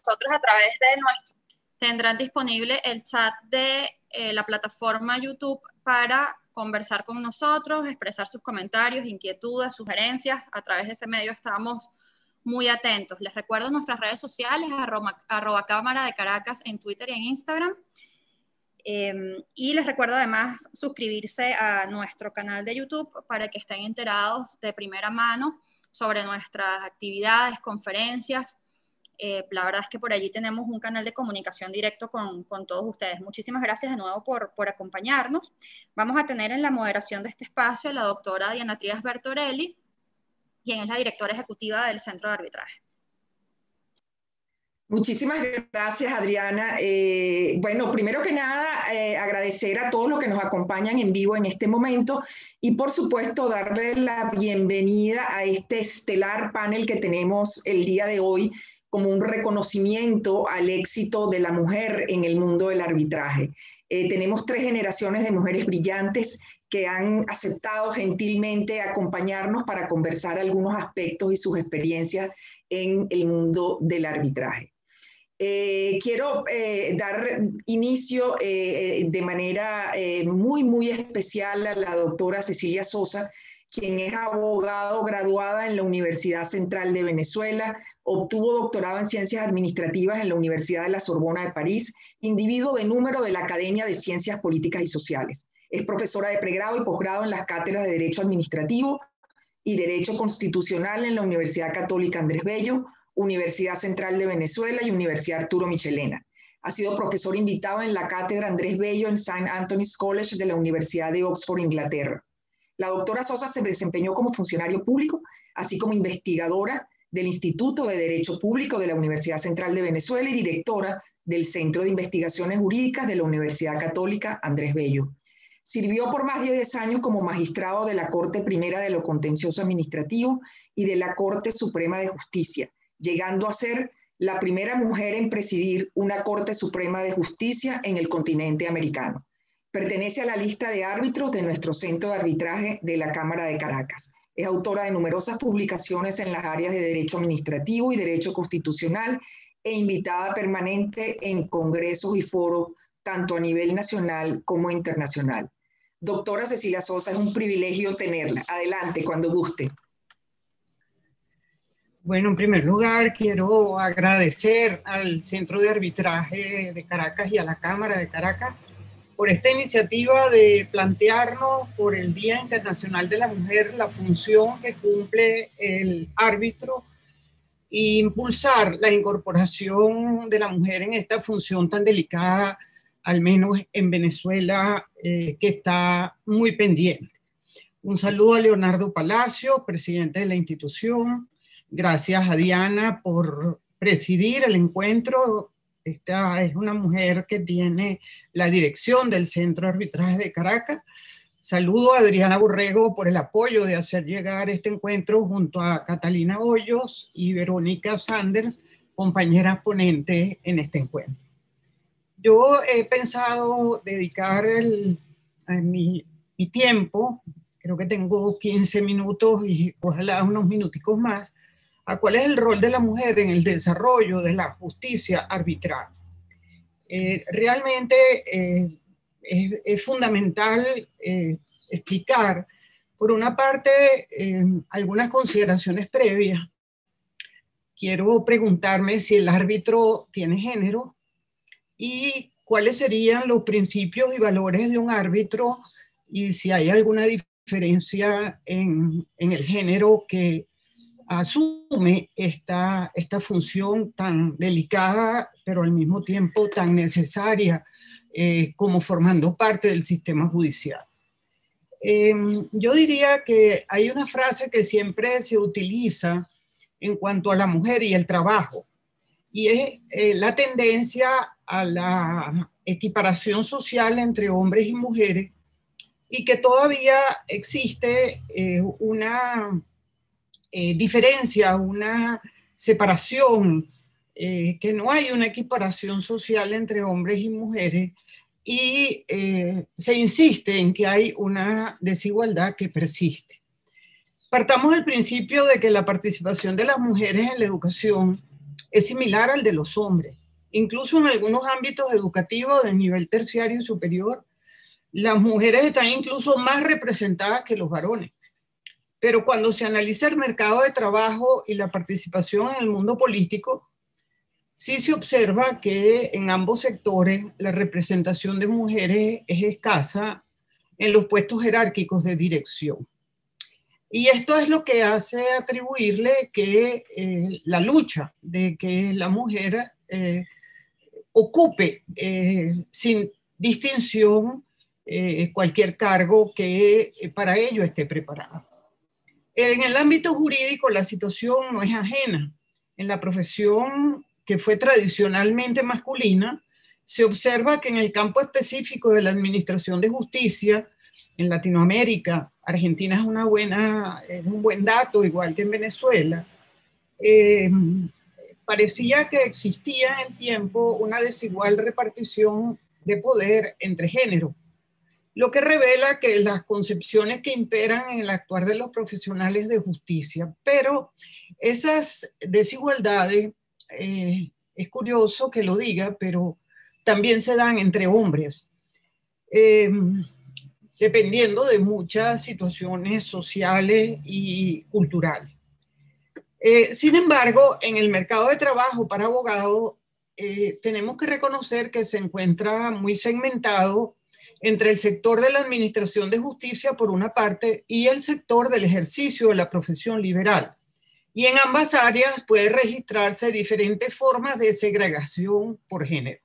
nosotros a través de nuestro, tendrán disponible el chat de la plataforma YouTube para conversar con nosotros, expresar sus comentarios, inquietudes, sugerencias. A través de ese medio estamos muy atentos. Les recuerdo nuestras redes sociales, @ Cámara de Caracas en Twitter y en Instagram. Y les recuerdo además suscribirse a nuestro canal de YouTube para que estén enterados de primera mano sobre nuestras actividades, conferencias. La verdad es que por allí tenemos un canal de comunicación directo con todos ustedes. Muchísimas gracias de nuevo por acompañarnos. Vamos a tener en la moderación de este espacio a la doctora Diana Trías Bertorelli, quien es la directora ejecutiva del Centro de Arbitraje. Muchísimas gracias, Adriana. Bueno, primero que nada, agradecer a todos los que nos acompañan en vivo en este momento y, por supuesto, darle la bienvenida a este estelar panel que tenemos el día de hoy como un reconocimiento al éxito de la mujer en el mundo del arbitraje. Tenemos 3 generaciones de mujeres brillantes que han aceptado gentilmente acompañarnos para conversar algunos aspectos y sus experiencias en el mundo del arbitraje. Quiero dar inicio de manera muy especial a la doctora Cecilia Sosa, quien es abogado graduada en la Universidad Central de Venezuela, obtuvo doctorado en Ciencias Administrativas en la Universidad de la Sorbona de París, individuo de número de la Academia de Ciencias Políticas y Sociales. Es profesora de pregrado y posgrado en las cátedras de Derecho Administrativo y Derecho Constitucional en la Universidad Católica Andrés Bello, Universidad Central de Venezuela y Universidad Arturo Michelena. Ha sido profesor invitado en la cátedra Andrés Bello en St. Anthony's College de la Universidad de Oxford, Inglaterra. La doctora Sosa se desempeñó como funcionario público, así como investigadora del Instituto de Derecho Público de la Universidad Central de Venezuela y directora del Centro de Investigaciones Jurídicas de la Universidad Católica Andrés Bello. Sirvió por más de 10 años como magistrado de la Corte Primera de lo Contencioso Administrativo y de la Corte Suprema de Justicia, llegando a ser la primera mujer en presidir una Corte Suprema de Justicia en el continente americano. Pertenece a la lista de árbitros de nuestro Centro de Arbitraje de la Cámara de Caracas. Es autora de numerosas publicaciones en las áreas de Derecho Administrativo y Derecho Constitucional e invitada permanente en congresos y foros, tanto a nivel nacional como internacional. Doctora Cecilia Sosa, es un privilegio tenerla. Adelante, cuando guste. Bueno, en primer lugar, quiero agradecer al Centro de Arbitraje de Caracas y a la Cámara de Caracas por esta iniciativa de plantearnos por el Día Internacional de la Mujer la función que cumple el árbitro e impulsar la incorporación de la mujer en esta función tan delicada, al menos en Venezuela, que está muy pendiente. Un saludo a Leonardo Palacio, presidente de la institución. Gracias a Diana por presidir el encuentro. Esta es una mujer que tiene la dirección del Centro de Arbitraje de Caracas. Saludo a Adriana Borrego por el apoyo de hacer llegar este encuentro junto a Catalina Hoyos y Verónica Sanders, compañeras ponentes en este encuentro. Yo he pensado dedicar mi tiempo, creo que tengo 15 minutos y ojalá unos minuticos más, a cuál es el rol de la mujer en el desarrollo de la justicia arbitral. Realmente es fundamental explicar, por una parte, algunas consideraciones previas. Quiero preguntarme si el árbitro tiene género y cuáles serían los principios y valores de un árbitro y si hay alguna diferencia en el género que asume esta función tan delicada, pero al mismo tiempo tan necesaria como formando parte del sistema judicial. Yo diría que hay una frase que siempre se utiliza en cuanto a la mujer y el trabajo, y es la tendencia a la equiparación social entre hombres y mujeres, y que todavía existe una diferencia, una separación, que no hay una equiparación social entre hombres y mujeres, y se insiste en que hay una desigualdad que persiste. Partamos del principio de que la participación de las mujeres en la educación es similar al de los hombres. Incluso en algunos ámbitos educativos de nivel terciario y superior, las mujeres están incluso más representadas que los varones. Pero cuando se analiza el mercado de trabajo y la participación en el mundo político, sí se observa que en ambos sectores la representación de mujeres es escasa en los puestos jerárquicos de dirección. Y esto es lo que hace atribuirle que la lucha de que la mujer ocupe sin distinción cualquier cargo que para ello esté preparado. En el ámbito jurídico la situación no es ajena. En la profesión que fue tradicionalmente masculina, se observa que en el campo específico de la administración de justicia, en Latinoamérica, Argentina es un buen dato, igual que en Venezuela, parecía que existía en el tiempo una desigual repartición de poder entre géneros, lo que revela que las concepciones que imperan en el actuar de los profesionales de justicia, pero esas desigualdades, es curioso que lo diga, pero también se dan entre hombres, dependiendo de muchas situaciones sociales y culturales. Sin embargo, en el mercado de trabajo para abogados, tenemos que reconocer que se encuentra muy segmentado entre el sector de la administración de justicia por una parte y el sector del ejercicio de la profesión liberal. Y en ambas áreas puede registrarse diferentes formas de segregación por género.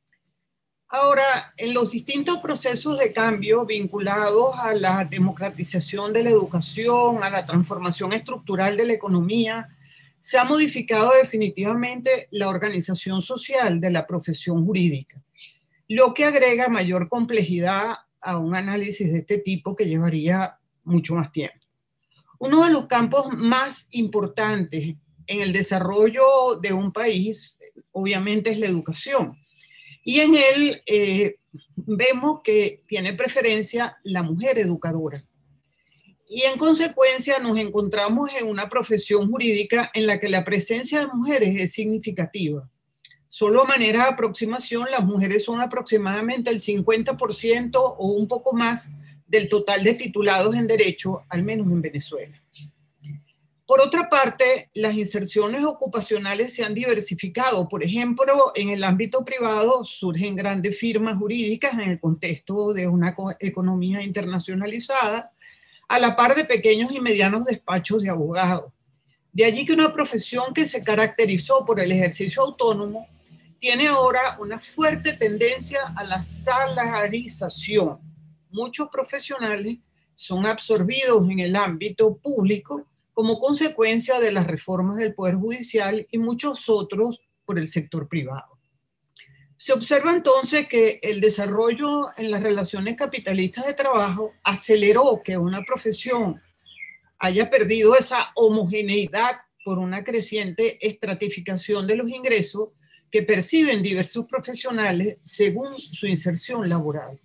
Ahora, en los distintos procesos de cambio vinculados a la democratización de la educación, a la transformación estructural de la economía, se ha modificado definitivamente la organización social de la profesión jurídica, lo que agrega mayor complejidad a un análisis de este tipo que llevaría mucho más tiempo. Uno de los campos más importantes en el desarrollo de un país, obviamente, es la educación. Y en él vemos que tiene preferencia la mujer educadora. Y en consecuencia nos encontramos en una profesión jurídica en la que la presencia de mujeres es significativa. Solo a manera de aproximación, las mujeres son aproximadamente el 50% o un poco más del total de titulados en derecho, al menos en Venezuela. Por otra parte, las inserciones ocupacionales se han diversificado. Por ejemplo, en el ámbito privado surgen grandes firmas jurídicas en el contexto de una economía internacionalizada, a la par de pequeños y medianos despachos de abogados. De allí que una profesión que se caracterizó por el ejercicio autónomo tiene ahora una fuerte tendencia a la salarización. Muchos profesionales son absorbidos en el ámbito público como consecuencia de las reformas del Poder Judicial y muchos otros por el sector privado. Se observa entonces que el desarrollo en las relaciones capitalistas de trabajo aceleró que una profesión haya perdido esa homogeneidad por una creciente estratificación de los ingresos que perciben diversos profesionales según su inserción laboral.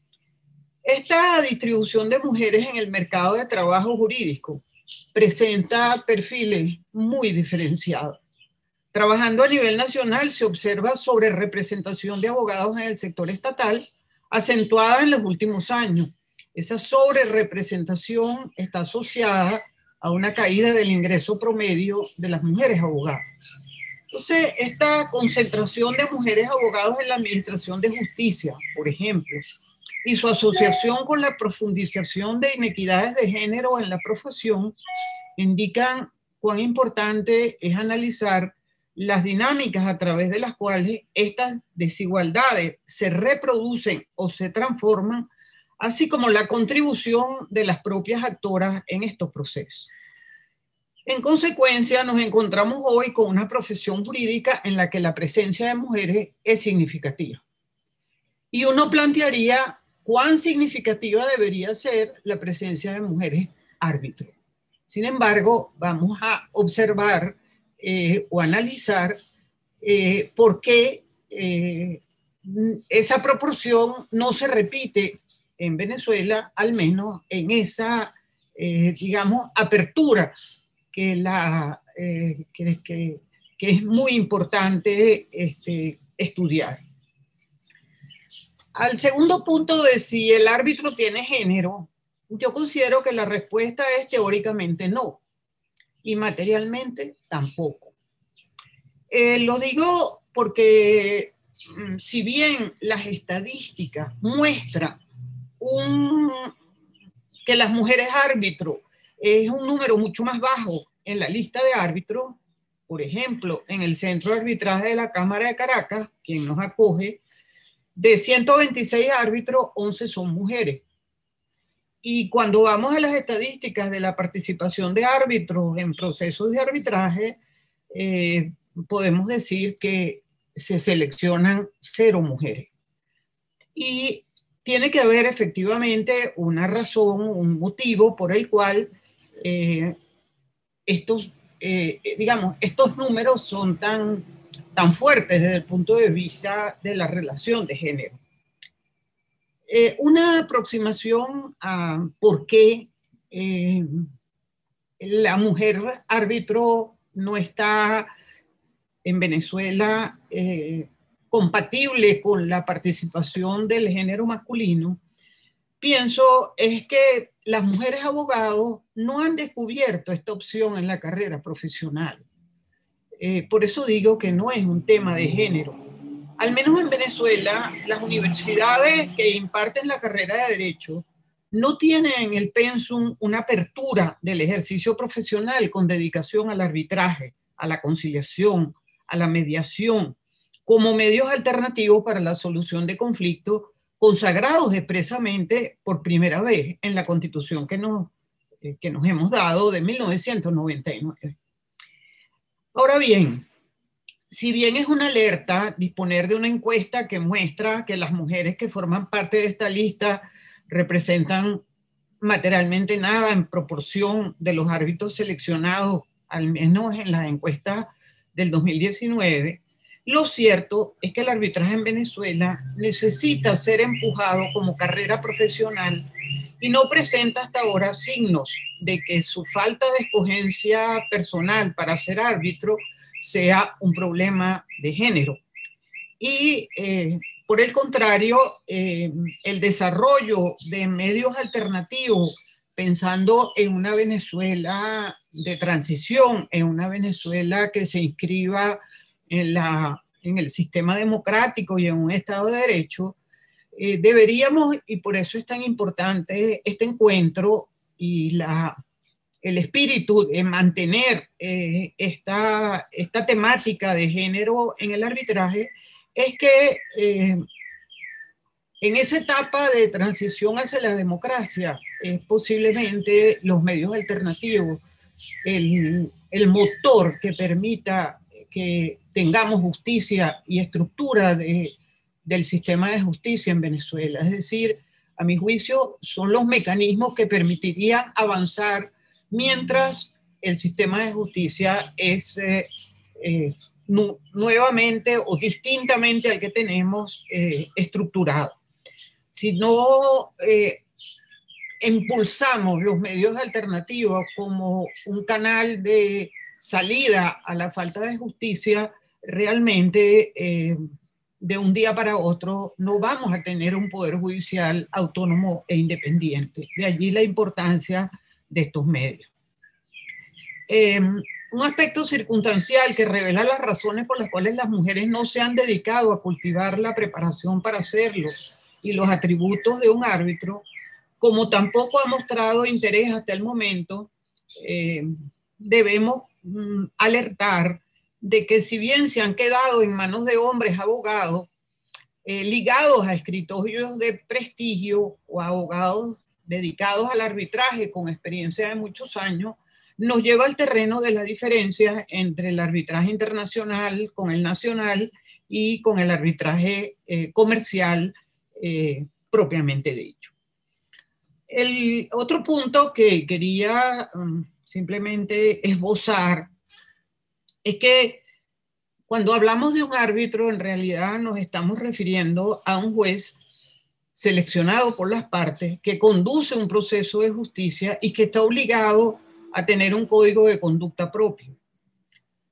Esta distribución de mujeres en el mercado de trabajo jurídico presenta perfiles muy diferenciados. Trabajando a nivel nacional se observa sobrerepresentación de abogados en el sector estatal, acentuada en los últimos años. Esa sobrerepresentación está asociada a una caída del ingreso promedio de las mujeres abogadas. Entonces, esta concentración de mujeres abogados en la administración de justicia, por ejemplo, y su asociación con la profundización de inequidades de género en la profesión, indican cuán importante es analizar las dinámicas a través de las cuales estas desigualdades se reproducen o se transforman, así como la contribución de las propias actoras en estos procesos. En consecuencia, nos encontramos hoy con una profesión jurídica en la que la presencia de mujeres es significativa. Y uno plantearía cuán significativa debería ser la presencia de mujeres árbitros. Sin embargo, vamos a observar o analizar por qué esa proporción no se repite en Venezuela, al menos en esa, digamos, apertura que que es muy importante estudiar. Al segundo punto de si el árbitro tiene género, yo considero que la respuesta es teóricamente no, y materialmente tampoco. Lo digo porque si bien las estadísticas muestran que las mujeres árbitros es un número mucho más bajo en la lista de árbitros, por ejemplo, en el Centro de Arbitraje de la Cámara de Caracas, quien nos acoge, de 126 árbitros, 11 son mujeres. Y cuando vamos a las estadísticas de la participación de árbitros en procesos de arbitraje, podemos decir que se seleccionan 0 mujeres. Y tiene que haber efectivamente una razón, un motivo por el cual estos números son tan fuertes desde el punto de vista de la relación de género. Una aproximación a por qué la mujer árbitro no está en Venezuela compatible con la participación del género masculino, pienso es que las mujeres abogados no han descubierto esta opción en la carrera profesional. Por eso digo que no es un tema de género. Al menos en Venezuela, las universidades que imparten la carrera de Derecho no tienen en el pensum una apertura del ejercicio profesional con dedicación al arbitraje, a la conciliación, a la mediación, como medios alternativos para la solución de conflictos consagrados expresamente por primera vez en la Constitución que nos hemos dado de 1999. Ahora bien, si bien es una alerta disponer de una encuesta que muestra que las mujeres que forman parte de esta lista representan materialmente nada en proporción de los árbitros seleccionados, al menos en las encuestas del 2019, lo cierto es que el arbitraje en Venezuela necesita ser empujado como carrera profesional y no presenta hasta ahora signos de que su falta de escogencia personal para ser árbitro sea un problema de género. Y por el contrario, el desarrollo de medios alternativos, pensando en una Venezuela de transición, en una Venezuela que se inscriba en el sistema democrático y en un Estado de Derecho, deberíamos, y por eso es tan importante este encuentro y el espíritu de mantener esta temática de género en el arbitraje, es que en esa etapa de transición hacia la democracia, posiblemente los medios alternativos, el motor que permita que tengamos justicia y estructura del sistema de justicia en Venezuela. Es decir, a mi juicio, son los mecanismos que permitirían avanzar mientras el sistema de justicia es nuevamente o distintamente al que tenemos estructurado. Si no impulsamos los medios alternativos como un canal de salida a la falta de justicia, realmente de un día para otro no vamos a tener un poder judicial autónomo e independiente. De allí la importancia de estos medios. Un aspecto circunstancial que revela las razones por las cuales las mujeres no se han dedicado a cultivar la preparación para hacerlo y los atributos de un árbitro, como tampoco ha mostrado interés hasta el momento, debemos alertar de que si bien se han quedado en manos de hombres abogados, ligados a escritorios de prestigio o abogados dedicados al arbitraje con experiencia de muchos años, nos lleva al terreno de las diferencias entre el arbitraje internacional con el nacional y con el arbitraje comercial propiamente dicho. El otro punto que quería simplemente esbozar es que cuando hablamos de un árbitro, en realidad nos estamos refiriendo a un juez seleccionado por las partes que conduce un proceso de justicia y que está obligado a tener un código de conducta propio.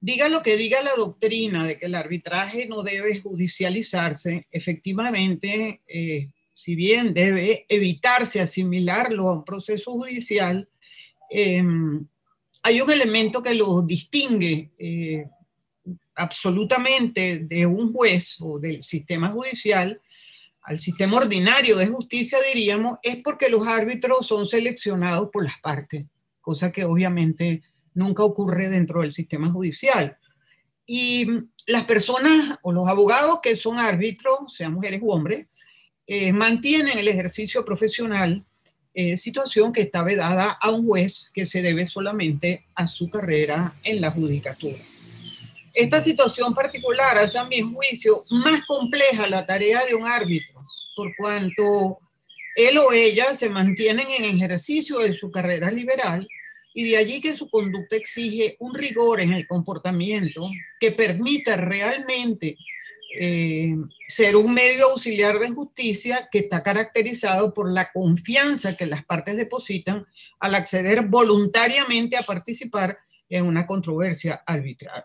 diga lo que diga la doctrina de que el arbitraje no debe judicializarse, efectivamente, si bien debe evitarse asimilarlo a un proceso judicial, hay un elemento que lo distingue absolutamente de un juez o del sistema judicial al sistema ordinario de justicia, diríamos, es porque los árbitros son seleccionados por las partes, cosa que obviamente nunca ocurre dentro del sistema judicial. Y las personas o los abogados que son árbitros, sean mujeres u hombres, mantienen el ejercicio profesional, situación que está vedada a un juez que se debe solamente a su carrera en la judicatura. Esta situación particular hace a mi juicio más compleja la tarea de un árbitro, por cuanto él o ella se mantienen en ejercicio de su carrera liberal y de allí que su conducta exige un rigor en el comportamiento que permita realmente ser un medio auxiliar de justicia que está caracterizado por la confianza que las partes depositan al acceder voluntariamente a participar en una controversia arbitral.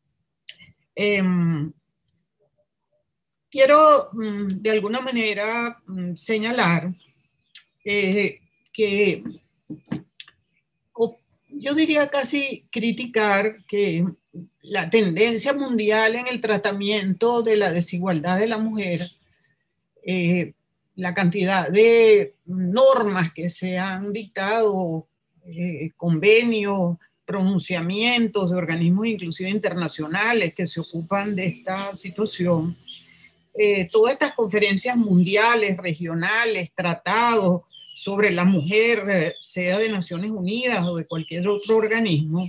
Quiero de alguna manera señalar que yo diría casi criticar que la tendencia mundial en el tratamiento de la desigualdad de la mujer, la cantidad de normas que se han dictado, convenios, pronunciamientos de organismos inclusive internacionales que se ocupan de esta situación, todas estas conferencias mundiales, regionales, tratados sobre la mujer, sea de Naciones Unidas o de cualquier otro organismo,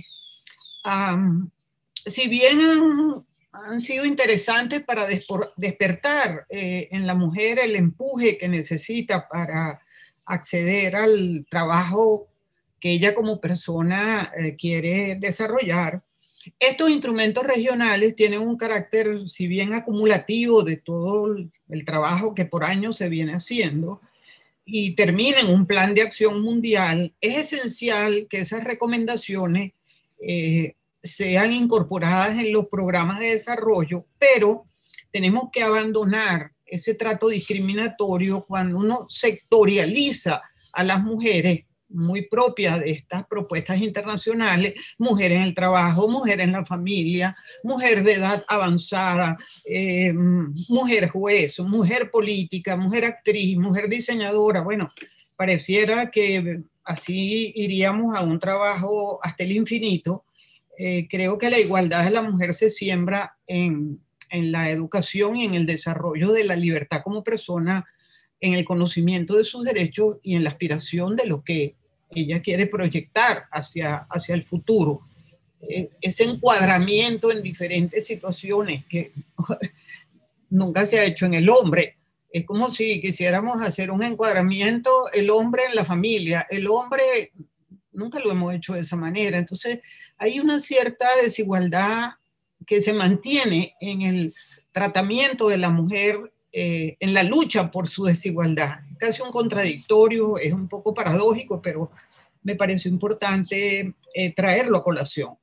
si bien han sido interesantes para despertar en la mujer el empuje que necesita para acceder al trabajo que ella como persona quiere desarrollar, estos instrumentos regionales tienen un carácter, si bien acumulativo de todo el trabajo que por años se viene haciendo, y termina en un plan de acción mundial, es esencial que esas recomendaciones sean incorporadas en los programas de desarrollo, pero tenemos que abandonar ese trato discriminatorio cuando uno sectorializa a las mujeres, muy propia de estas propuestas internacionales, mujer en el trabajo, mujer en la familia, mujer de edad avanzada, mujer juez, mujer política, mujer actriz, mujer diseñadora. Bueno, pareciera que así iríamos a un trabajo hasta el infinito. Creo que la igualdad de la mujer se siembra en la educación y en el desarrollo de la libertad como persona, en el conocimiento de sus derechos y en la aspiración de lo que ella quiere proyectar hacia el futuro. Ese encuadramiento en diferentes situaciones que nunca se ha hecho en el hombre. Es como si quisiéramos hacer un encuadramiento, el hombre en la familia. El hombre nunca lo hemos hecho de esa manera. Entonces hay una cierta desigualdad que se mantiene en el tratamiento de la mujer, en la lucha por su desigualdad. Casi un contradictorio, es un poco paradójico, pero me pareció importante traerlo a colación.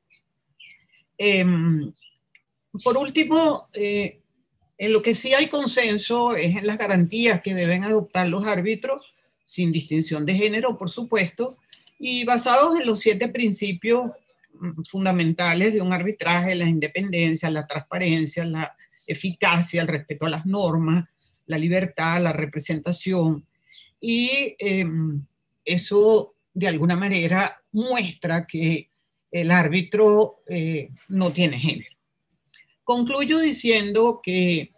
Por último, en lo que sí hay consenso es en las garantías que deben adoptar los árbitros, sin distinción de género, por supuesto, y basados en los 7 principios fundamentales de un arbitraje: la independencia, la transparencia, la eficacia, el respeto a las normas, la libertad, la representación. Y eso de alguna manera muestra que el árbitro no tiene género. Concluyo diciendo que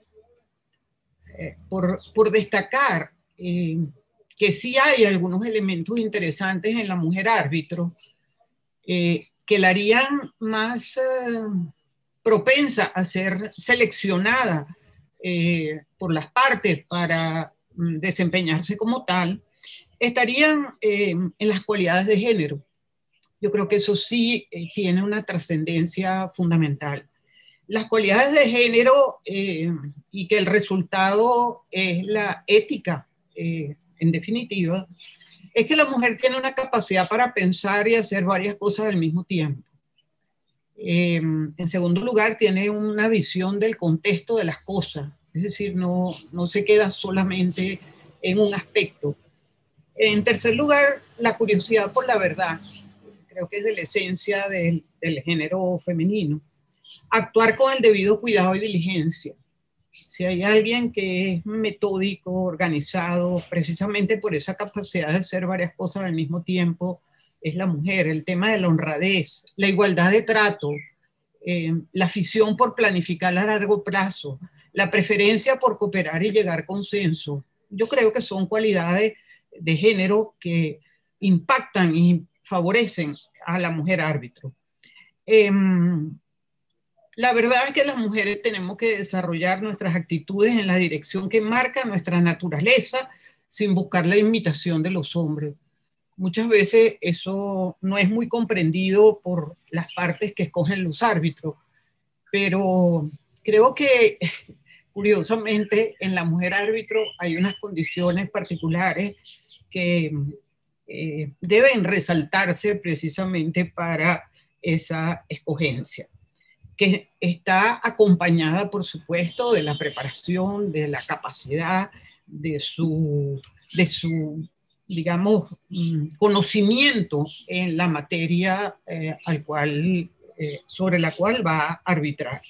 por destacar que sí hay algunos elementos interesantes en la mujer árbitro que la harían más propensa a ser seleccionada por las partes para desempeñarse como tal, estarían en las cualidades de género. Yo creo que eso sí tiene una trascendencia fundamental. Las cualidades de género y que el resultado es la ética, en definitiva, es que la mujer tiene una capacidad para pensar y hacer varias cosas al mismo tiempo. En segundo lugar, tiene una visión del contexto de las cosas, es decir, no se queda solamente en un aspecto. En tercer lugar, la curiosidad por la verdad, creo que es de la esencia del género femenino. Actuar con el debido cuidado y diligencia. Si hay alguien que es metódico, organizado, precisamente por esa capacidad de hacer varias cosas al mismo tiempo, es la mujer. El tema de la honradez, la igualdad de trato, la afición por planificar a largo plazo, la preferencia por cooperar y llegar a consenso. Yo creo que son cualidades de género que impactan y favorecen a la mujer árbitro. La verdad es que las mujeres tenemos que desarrollar nuestras actitudes en la dirección que marca nuestra naturaleza sin buscar la imitación de los hombres. Muchas veces eso no es muy comprendido por las partes que escogen los árbitros, pero creo que curiosamente en la mujer árbitro hay unas condiciones particulares que deben resaltarse precisamente para esa escogencia, que está acompañada, por supuesto, de la preparación, de la capacidad, de su digamos, conocimiento en la materia sobre la cual va a arbitrar.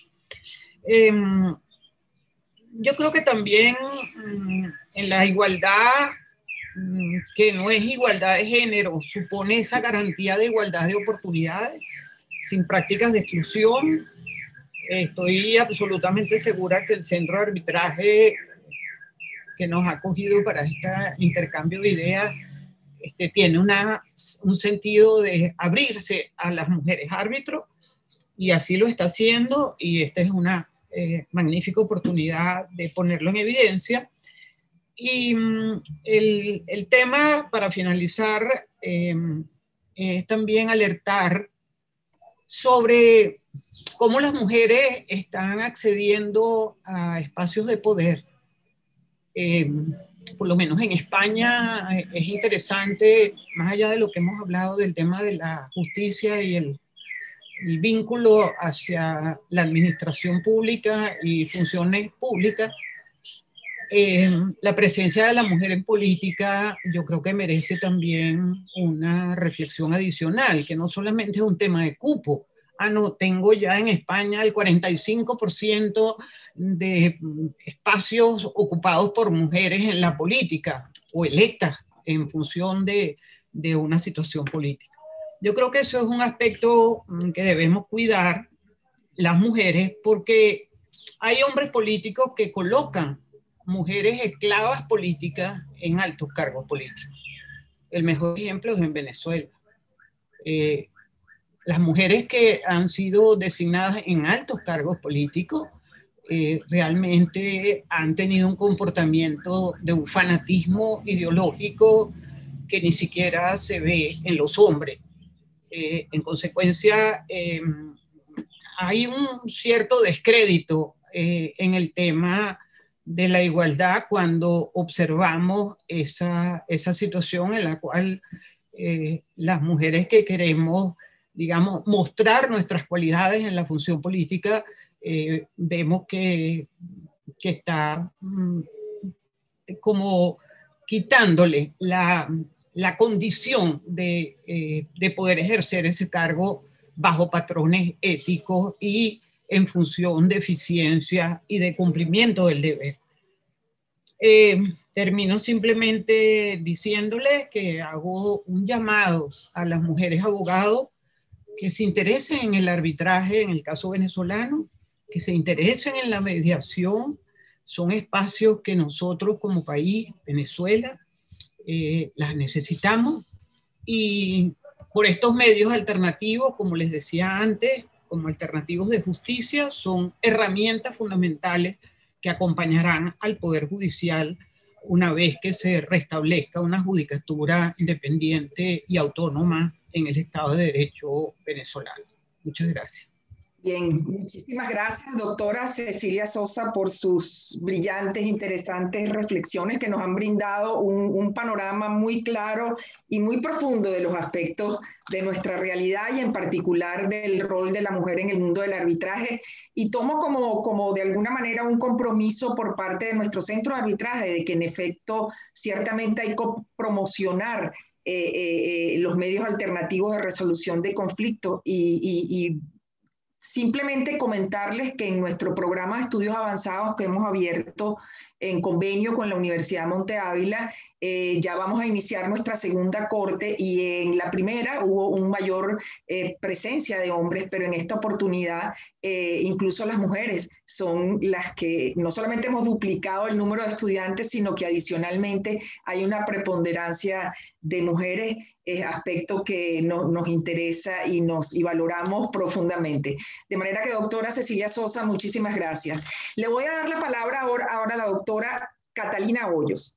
Yo creo que también en la igualdad, que no es igualdad de género, supone esa garantía de igualdad de oportunidades, sin prácticas de exclusión. Estoy absolutamente segura que el centro de arbitraje que nos ha acogido para este intercambio de ideas tiene un sentido de abrirse a las mujeres árbitros, y así lo está haciendo, y esta es una magnífica oportunidad de ponerlo en evidencia. Y el tema, para finalizar, es también alertar sobre cómo las mujeres están accediendo a espacios de poder. Por lo menos en España es interesante, más allá de lo que hemos hablado del tema de la justicia y el vínculo hacia la administración pública y funciones públicas, la presencia de la mujer en política yo creo que merece también una reflexión adicional, que no solamente es un tema de cupo. No, tengo ya en España el 45% de espacios ocupados por mujeres en la política o electas en función de una situación política. Yo creo que eso es un aspecto que debemos cuidar las mujeres, porque hay hombres políticos que colocan mujeres esclavas políticas en altos cargos políticos. El mejor ejemplo es en Venezuela. Las mujeres que han sido designadas en altos cargos políticos realmente han tenido un comportamiento de un fanatismo ideológico que ni siquiera se ve en los hombres. En consecuencia, hay un cierto descrédito en el tema de la igualdad cuando observamos esa situación en la cual las mujeres que queremos, digamos, mostrar nuestras cualidades en la función política, vemos que está como quitándole la condición de poder ejercer ese cargo bajo patrones éticos y en función de eficiencia y de cumplimiento del deber. Termino simplemente diciéndoles que hago un llamado a las mujeres abogados que se interesen en el arbitraje en el caso venezolano, que se interesen en la mediación. Son espacios que nosotros como país, Venezuela, las necesitamos, y por estos medios alternativos, como les decía antes, como alternativos de justicia, son herramientas fundamentales que acompañarán al Poder Judicial una vez que se restablezca una judicatura independiente y autónoma en el Estado de Derecho venezolano. Muchas gracias. Bien, muchísimas gracias, doctora Cecilia Sosa, por sus brillantes, interesantes reflexiones que nos han brindado un panorama muy claro y muy profundo de los aspectos de nuestra realidad y en particular del rol de la mujer en el mundo del arbitraje. Y tomo como de alguna manera un compromiso por parte de nuestro centro de arbitraje de que en efecto ciertamente hay que promocionar los medios alternativos de resolución de conflictos y simplemente comentarles que en nuestro programa de estudios avanzados que hemos abierto en convenio con la Universidad Monte Ávila, ya vamos a iniciar nuestra segunda corte y en la primera hubo un mayor presencia de hombres, pero en esta oportunidad incluso las mujeres son las que no solamente hemos duplicado el número de estudiantes, sino que adicionalmente hay una preponderancia de mujeres, aspecto que nos interesa y valoramos profundamente. De manera que, doctora Cecilia Sosa, muchísimas gracias. Le voy a dar la palabra ahora a la doctora Catalina Hoyos.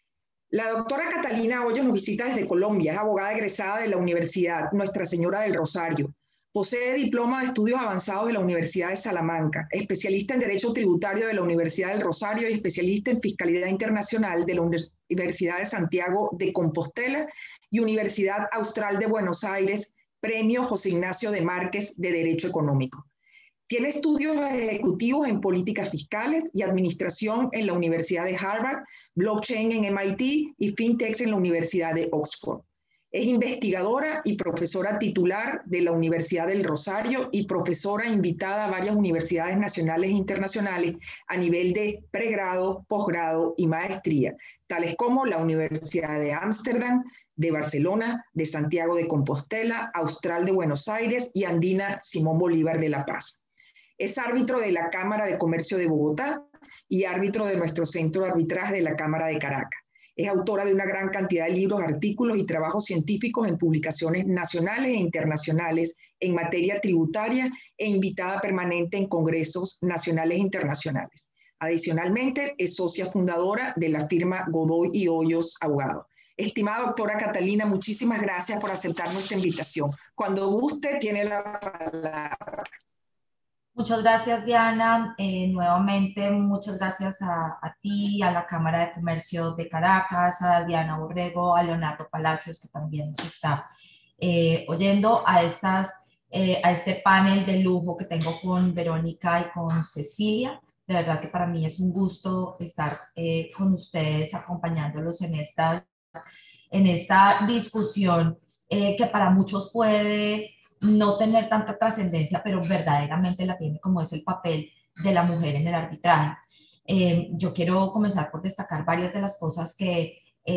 La doctora Catalina Hoyos nos visita desde Colombia, es abogada egresada de la Universidad Nuestra Señora del Rosario. Posee diploma de estudios avanzados de la Universidad de Salamanca, especialista en Derecho Tributario de la Universidad del Rosario y especialista en Fiscalidad Internacional de la Universidad de Santiago de Compostela y Universidad Austral de Buenos Aires, Premio José Ignacio de Márquez de Derecho Económico. Tiene estudios ejecutivos en políticas fiscales y administración en la Universidad de Harvard, blockchain en MIT y fintech en la Universidad de Oxford. Es investigadora y profesora titular de la Universidad del Rosario y profesora invitada a varias universidades nacionales e internacionales a nivel de pregrado, posgrado y maestría, tales como la Universidad de Ámsterdam, de Barcelona, de Santiago de Compostela, Austral de Buenos Aires y Andina Simón Bolívar de La Paz. Es árbitro de la Cámara de Comercio de Bogotá y árbitro de nuestro centro de arbitraje de la Cámara de Caracas. Es autora de una gran cantidad de libros, artículos y trabajos científicos en publicaciones nacionales e internacionales en materia tributaria e invitada permanente en congresos nacionales e internacionales. Adicionalmente, es socia fundadora de la firma Godoy y Hoyos Abogados. Estimada doctora Catalina, muchísimas gracias por aceptar nuestra invitación. Cuando guste, tiene la palabra. Muchas gracias, Diana. Nuevamente, muchas gracias a ti, a la Cámara de Comercio de Caracas, a Diana Borrego, a Leonardo Palacios, que también nos está oyendo, a este panel de lujo que tengo con Verónica y con Cecilia. De verdad que para mí es un gusto estar con ustedes, acompañándolos en esta discusión que para muchos puede no tener tanta trascendencia, pero verdaderamente la tiene, como es el papel de la mujer en el arbitraje. Yo quiero comenzar por destacar varias de las cosas que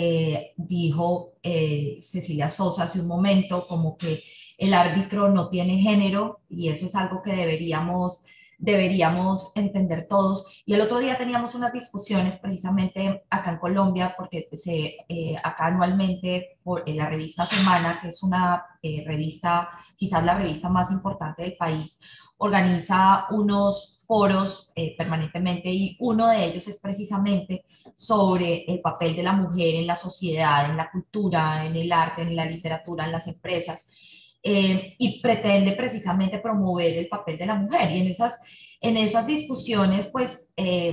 dijo Cecilia Sosa hace un momento, como que el árbitro no tiene género, y eso es algo que deberíamos entender todos. Y el otro día teníamos unas discusiones precisamente acá en Colombia, porque acá anualmente en la revista Semana, que es una revista, quizás la revista más importante del país, organiza unos foros permanentemente, y uno de ellos es precisamente sobre el papel de la mujer en la sociedad, en la cultura, en el arte, en la literatura, en las empresas. Y pretende precisamente promover el papel de la mujer. Y en esas discusiones, pues,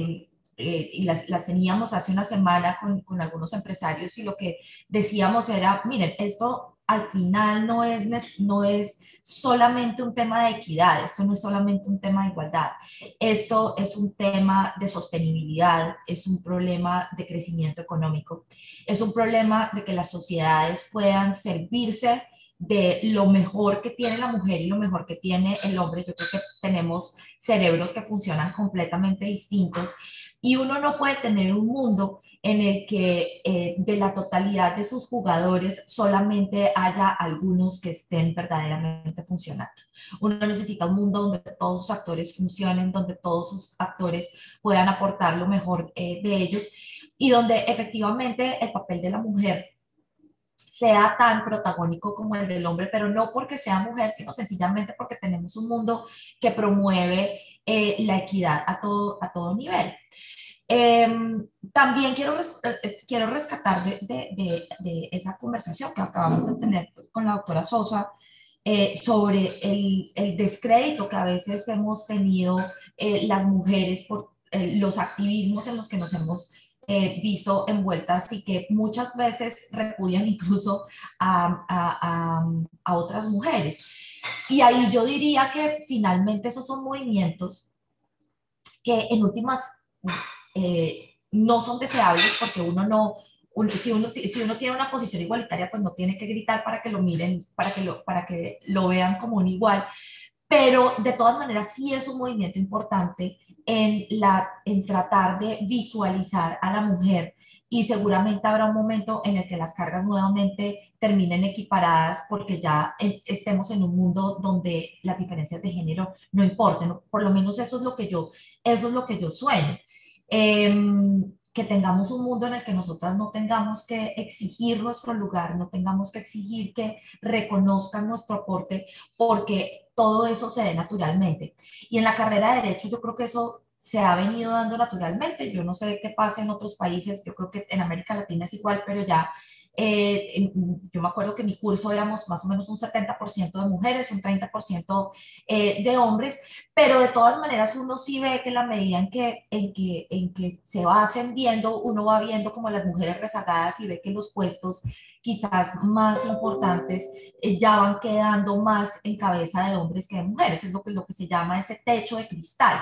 y las teníamos hace una semana con algunos empresarios, y lo que decíamos era, miren, esto al final no es solamente un tema de equidad, esto no es solamente un tema de igualdad, esto es un tema de sostenibilidad, es un problema de crecimiento económico, es un problema de que las sociedades puedan servirse de lo mejor que tiene la mujer y lo mejor que tiene el hombre. Yo creo que tenemos cerebros que funcionan completamente distintos, y uno no puede tener un mundo en el que de la totalidad de sus jugadores solamente haya algunos que estén verdaderamente funcionando. Uno necesita un mundo donde todos sus actores funcionen, donde todos sus actores puedan aportar lo mejor de ellos, y donde efectivamente el papel de la mujer sea tan protagónico como el del hombre, pero no porque sea mujer, sino sencillamente porque tenemos un mundo que promueve la equidad a todo nivel. También quiero rescatar de esa conversación que acabamos de tener, pues, con la doctora Sosa, sobre el descrédito que a veces hemos tenido las mujeres por los activismos en los que nos hemos visto envueltas y que muchas veces repudian incluso a otras mujeres. Y ahí yo diría que finalmente esos son movimientos que en últimas no son deseables porque uno no, si uno tiene una posición igualitaria, pues no tiene que gritar para que lo miren, para que lo vean como un igual, pero de todas maneras sí es un movimiento importante en tratar de visualizar a la mujer y seguramente habrá un momento en el que las cargas nuevamente terminen equiparadas porque ya estemos en un mundo donde las diferencias de género no importen. Por lo menos eso es lo que yo sueño. Que tengamos un mundo en el que nosotras no tengamos que exigir nuestro lugar, no tengamos que exigir que reconozcan nuestro aporte, porque todo eso se dé naturalmente. Y en la carrera de Derecho yo creo que eso se ha venido dando naturalmente. Yo no sé qué pasa en otros países, yo creo que en América Latina es igual, pero ya yo me acuerdo que en mi curso éramos más o menos un 70% de mujeres, un 30% de hombres, pero de todas maneras uno sí ve que la medida en que se va ascendiendo, uno va viendo como las mujeres rezagadas y ve que los puestos quizás más importantes ya van quedando más en cabeza de hombres que de mujeres, es lo que se llama ese techo de cristal.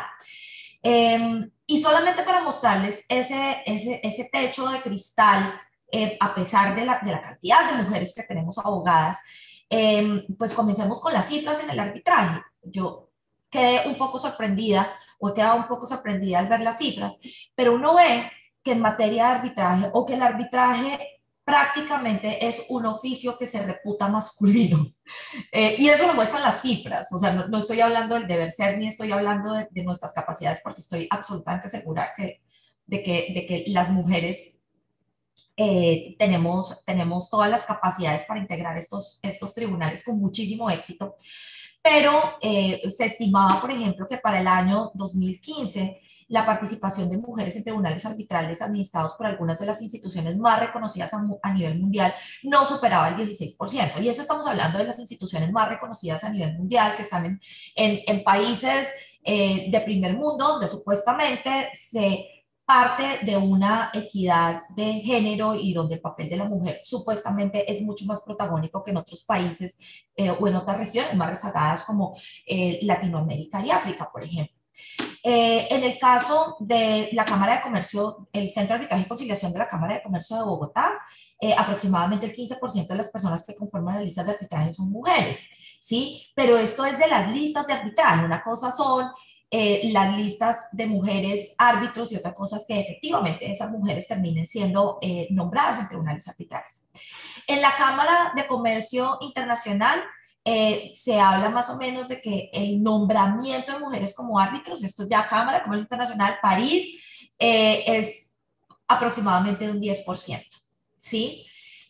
Y solamente para mostrarles ese techo de cristal, a pesar de la cantidad de mujeres que tenemos abogadas, pues comencemos con las cifras en el arbitraje. Yo quedé un poco sorprendida, o he quedado un poco sorprendida al ver las cifras, pero uno ve que en materia de arbitraje, o que el arbitraje prácticamente es un oficio que se reputa masculino. Y eso lo muestran las cifras, o sea, no estoy hablando del deber ser ni estoy hablando de nuestras capacidades, porque estoy absolutamente segura de que las mujeres tenemos todas las capacidades para integrar estos tribunales con muchísimo éxito, pero se estimaba, por ejemplo, que para el año 2015 la participación de mujeres en tribunales arbitrales administrados por algunas de las instituciones más reconocidas a nivel mundial no superaba el 16%. Y eso estamos hablando de las instituciones más reconocidas a nivel mundial que están en países de primer mundo, donde supuestamente se parte de una equidad de género y donde el papel de la mujer supuestamente es mucho más protagónico que en otros países o en otras regiones más rezagadas como Latinoamérica y África, por ejemplo. En el caso de la Cámara de Comercio, el Centro de Arbitraje y Conciliación de la Cámara de Comercio de Bogotá, aproximadamente el 15% de las personas que conforman las listas de arbitraje son mujeres, ¿sí? Pero esto es de las listas de arbitraje. Una cosa son las listas de mujeres árbitros y otra cosa es que efectivamente esas mujeres terminen siendo nombradas en tribunales arbitrales. En la Cámara de Comercio Internacional se habla más o menos de que el nombramiento de mujeres como árbitros, esto ya Cámara de Comercio Internacional, París, es aproximadamente de un 10%, ¿sí?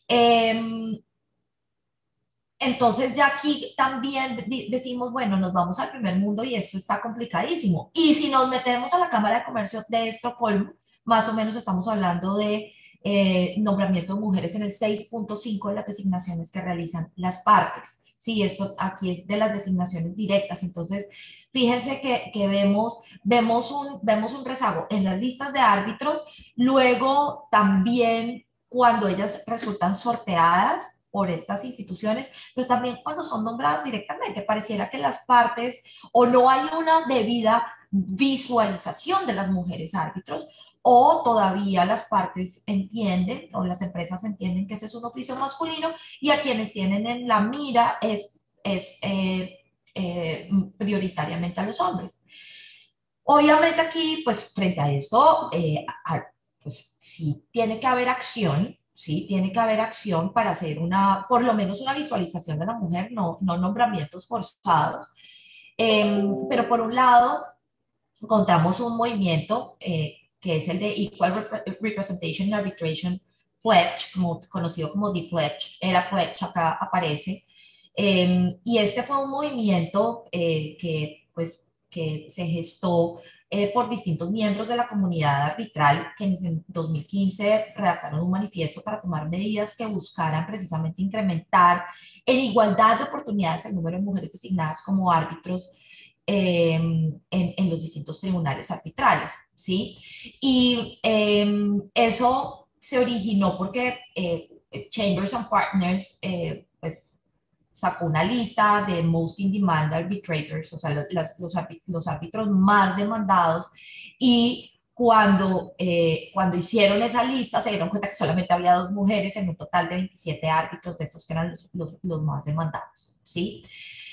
Entonces ya aquí también decimos, bueno, nos vamos al primer mundo y esto está complicadísimo. Y si nos metemos a la Cámara de Comercio de Estocolmo, más o menos estamos hablando de nombramiento de mujeres en el 6.5 de las designaciones que realizan las partes. Sí, esto aquí es de las designaciones directas. Entonces, fíjense que vemos un rezago en las listas de árbitros. Luego también cuando ellas resultan sorteadas por estas instituciones, pero también cuando son nombradas directamente, pareciera que las partes o no hay una debida visualización de las mujeres árbitros o todavía las partes entienden o las empresas entienden que ese es un oficio masculino y a quienes tienen en la mira es prioritariamente a los hombres. Obviamente aquí, pues frente a esto, pues sí tiene que haber acción. Sí, tiene que haber acción para hacer por lo menos una visualización de la mujer, no nombramientos forzados. Pero por un lado, encontramos un movimiento que es el de Equal Representation and Arbitration Pledge, conocido como The Pledge, era Pledge, acá aparece. Y este fue un movimiento que se gestó por distintos miembros de la comunidad arbitral, quienes en 2015 redactaron un manifiesto para tomar medidas que buscaran precisamente incrementar en igualdad de oportunidades el número de mujeres designadas como árbitros en los distintos tribunales arbitrales, ¿sí? Y eso se originó porque Chambers and Partners pues, sacó una lista de Most in Demand Arbitrators, o sea, los árbitros más demandados, y cuando hicieron esa lista se dieron cuenta que solamente había 2 mujeres en un total de 27 árbitros de estos que eran los más demandados, ¿sí?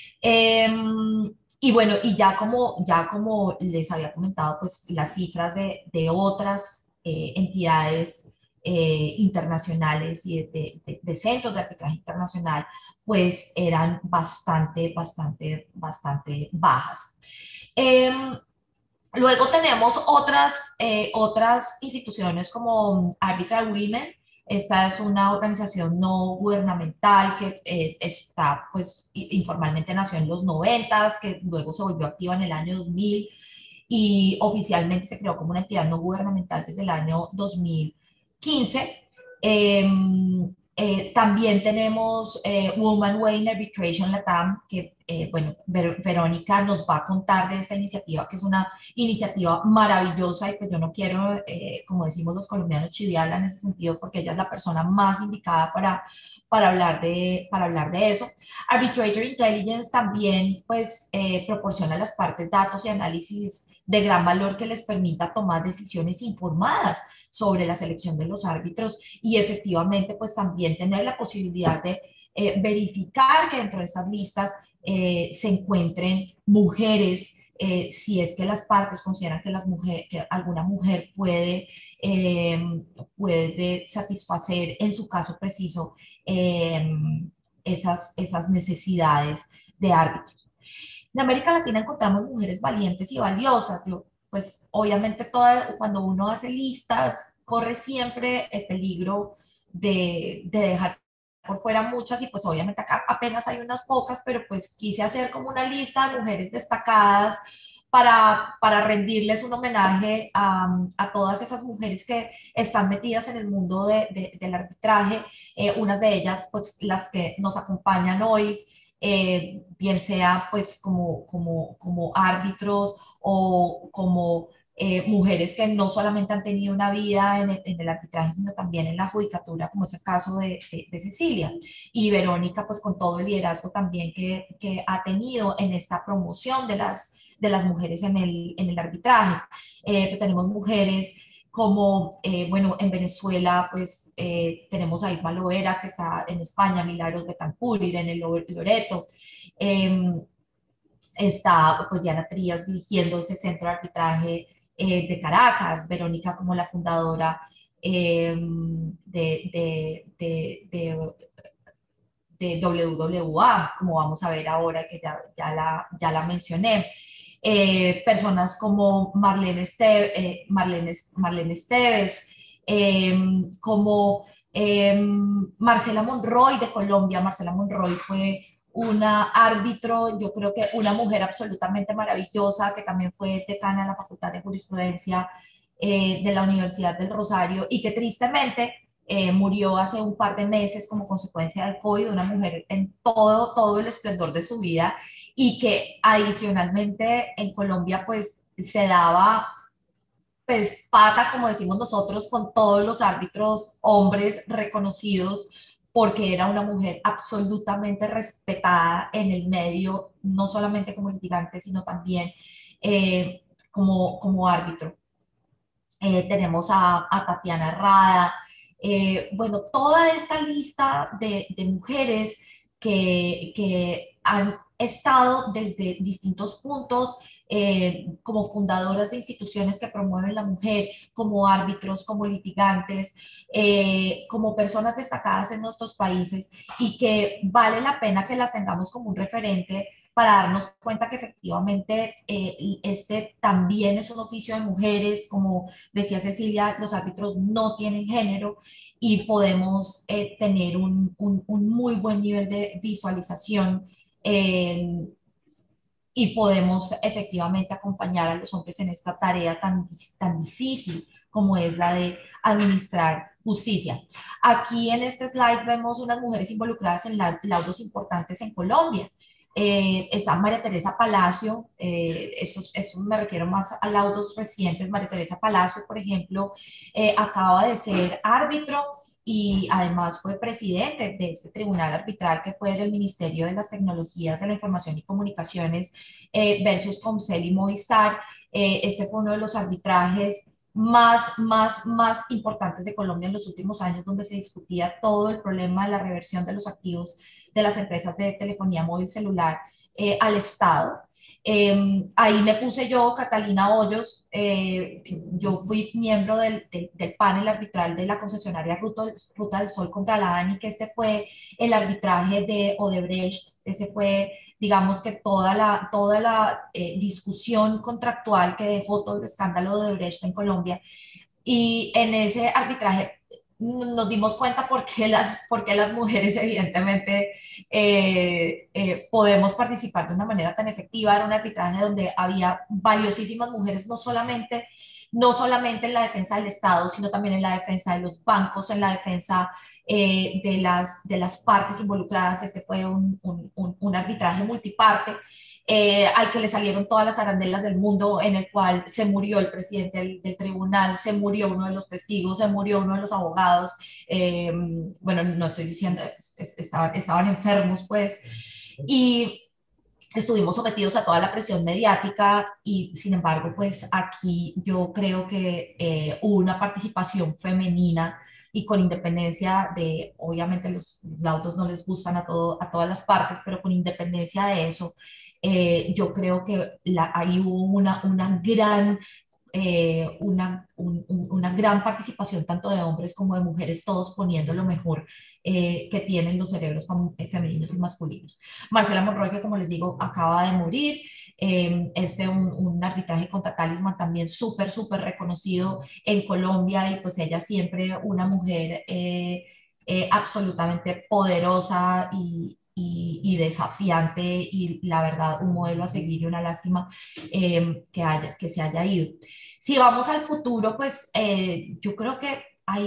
Y bueno, y ya como les había comentado, pues las cifras de otras entidades internacionales y de centros de arbitraje internacional, pues eran bastante bajas. Luego tenemos otras instituciones como Arbitral Women. Esta es una organización no gubernamental que está, pues, informalmente nació en los 90, que luego se volvió activa en el año 2000 y oficialmente se creó como una entidad no gubernamental desde el año 2015. También tenemos Women Way in Arbitration Latam, que, bueno, Verónica nos va a contar de esta iniciativa, que es una iniciativa maravillosa y pues yo no quiero, como decimos los colombianos, chiviarla en ese sentido porque ella es la persona más indicada para hablar de eso. Arbitrator Intelligence también pues proporciona a las partes datos y análisis de gran valor que les permita tomar decisiones informadas sobre la selección de los árbitros y efectivamente pues también tener la posibilidad de verificar que dentro de esas listas se encuentren mujeres, si es que las partes consideran que alguna mujer puede satisfacer en su caso preciso esas necesidades de árbitros. En América Latina encontramos mujeres valientes y valiosas. Pues obviamente cuando uno hace listas, corre siempre el peligro de dejar por fuera muchas y pues obviamente acá apenas hay unas pocas, pero pues quise hacer como una lista de mujeres destacadas para rendirles un homenaje a todas esas mujeres que están metidas en el mundo del arbitraje, unas de ellas pues las que nos acompañan hoy, bien sea pues como árbitros o como mujeres que no solamente han tenido una vida en el arbitraje, sino también en la judicatura, como es el caso de Cecilia. Y Verónica, pues con todo el liderazgo también que ha tenido en esta promoción de las mujeres en el arbitraje. Tenemos mujeres como, bueno, en Venezuela, pues tenemos a Irma Lovera, que está en España, Milagros Betancourt, Irene Loreto, está pues Diana Trías dirigiendo ese centro de arbitraje de Caracas, Verónica como la fundadora de WWA, como vamos a ver ahora que ya la mencioné. Personas como Marlene Esteves, como Marcela Monroy de Colombia. Marcela Monroy fue una árbitro, yo creo que una mujer absolutamente maravillosa, que también fue decana de la Facultad de Jurisprudencia de la Universidad del Rosario y que tristemente murió hace un par de meses como consecuencia del COVID, una mujer en todo el esplendor de su vida y que adicionalmente en Colombia pues se daba pues pata, como decimos nosotros, con todos los árbitros hombres reconocidos porque era una mujer absolutamente respetada en el medio, no solamente como litigante, sino también como árbitro. Tenemos a Tatiana Herrada, bueno, toda esta lista de mujeres que han estado desde distintos puntos como fundadoras de instituciones que promueven la mujer, como árbitros, como litigantes, como personas destacadas en nuestros países y que vale la pena que las tengamos como un referente para darnos cuenta que efectivamente este también es un oficio de mujeres, como decía Cecilia, los árbitros no tienen género y podemos tener un muy buen nivel de visualización y podemos efectivamente acompañar a los hombres en esta tarea tan difícil como es la de administrar justicia. Aquí en este slide vemos unas mujeres involucradas en laudos importantes en Colombia. Está María Teresa Palacio, eso me refiero más a laudos recientes. María Teresa Palacio, por ejemplo, acaba de ser árbitro y además fue presidente de este tribunal arbitral que fue del Ministerio de las Tecnologías de la Información y Comunicaciones versus Comcel y Movistar. Este fue uno de los arbitrajes más importantes de Colombia en los últimos años, donde se discutía todo el problema de la reversión de los activos de las empresas de telefonía móvil celular al Estado. Ahí me puse yo, Catalina Hoyos, yo fui miembro del panel arbitral de la concesionaria Ruta del Sol contra la ANI, que este fue el arbitraje de Odebrecht. Ese fue, digamos que toda la discusión contractual que dejó todo el escándalo de Odebrecht en Colombia. Y en ese arbitraje nos dimos cuenta por qué las mujeres evidentemente podemos participar de una manera tan efectiva. Era un arbitraje donde había valiosísimas mujeres, no solamente en la defensa del Estado, sino también en la defensa de los bancos, en la defensa de las partes involucradas. Este fue un arbitraje multiparte. Al que le salieron todas las arandelas del mundo, en el cual se murió el presidente del tribunal, se murió uno de los testigos, se murió uno de los abogados. Bueno, no estoy diciendo, estaban enfermos, pues, y estuvimos sometidos a toda la presión mediática y sin embargo, pues aquí yo creo que hubo una participación femenina y con independencia de, obviamente los laudos no les gustan a todas las partes, pero con independencia de eso, yo creo que ahí hubo una gran participación tanto de hombres como de mujeres, todos poniendo lo mejor que tienen los cerebros femeninos y masculinos. Marcela Monroy, que como les digo, acaba de morir. Un arbitraje contra Talisman también súper reconocido en Colombia, y pues ella siempre una mujer absolutamente poderosa y desafiante, y la verdad un modelo a seguir y una lástima que se haya ido. Si vamos al futuro, pues yo creo que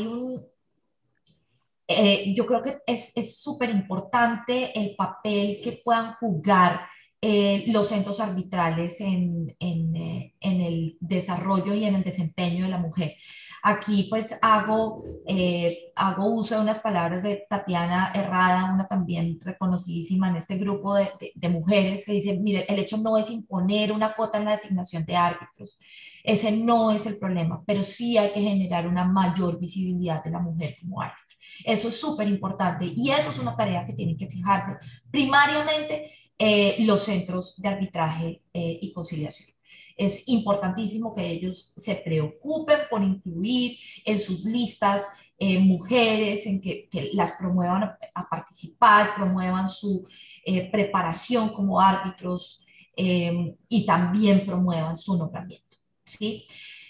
yo creo que es súper importante el papel que puedan jugar los centros arbitrales en el desarrollo y en el desempeño de la mujer. Aquí pues hago uso de unas palabras de Tatiana Herrada, una también reconocidísima en este grupo de mujeres, que dice: mire, el hecho no es imponer una cuota en la designación de árbitros, ese no es el problema, pero sí hay que generar una mayor visibilidad de la mujer como árbitro. Eso es súper importante y eso es una tarea que tienen que fijarse primariamente los centros de arbitraje y conciliación. Es importantísimo que ellos se preocupen por incluir en sus listas mujeres, en que las promuevan a participar, promuevan su preparación como árbitros y también promuevan su nombramiento, ¿sí?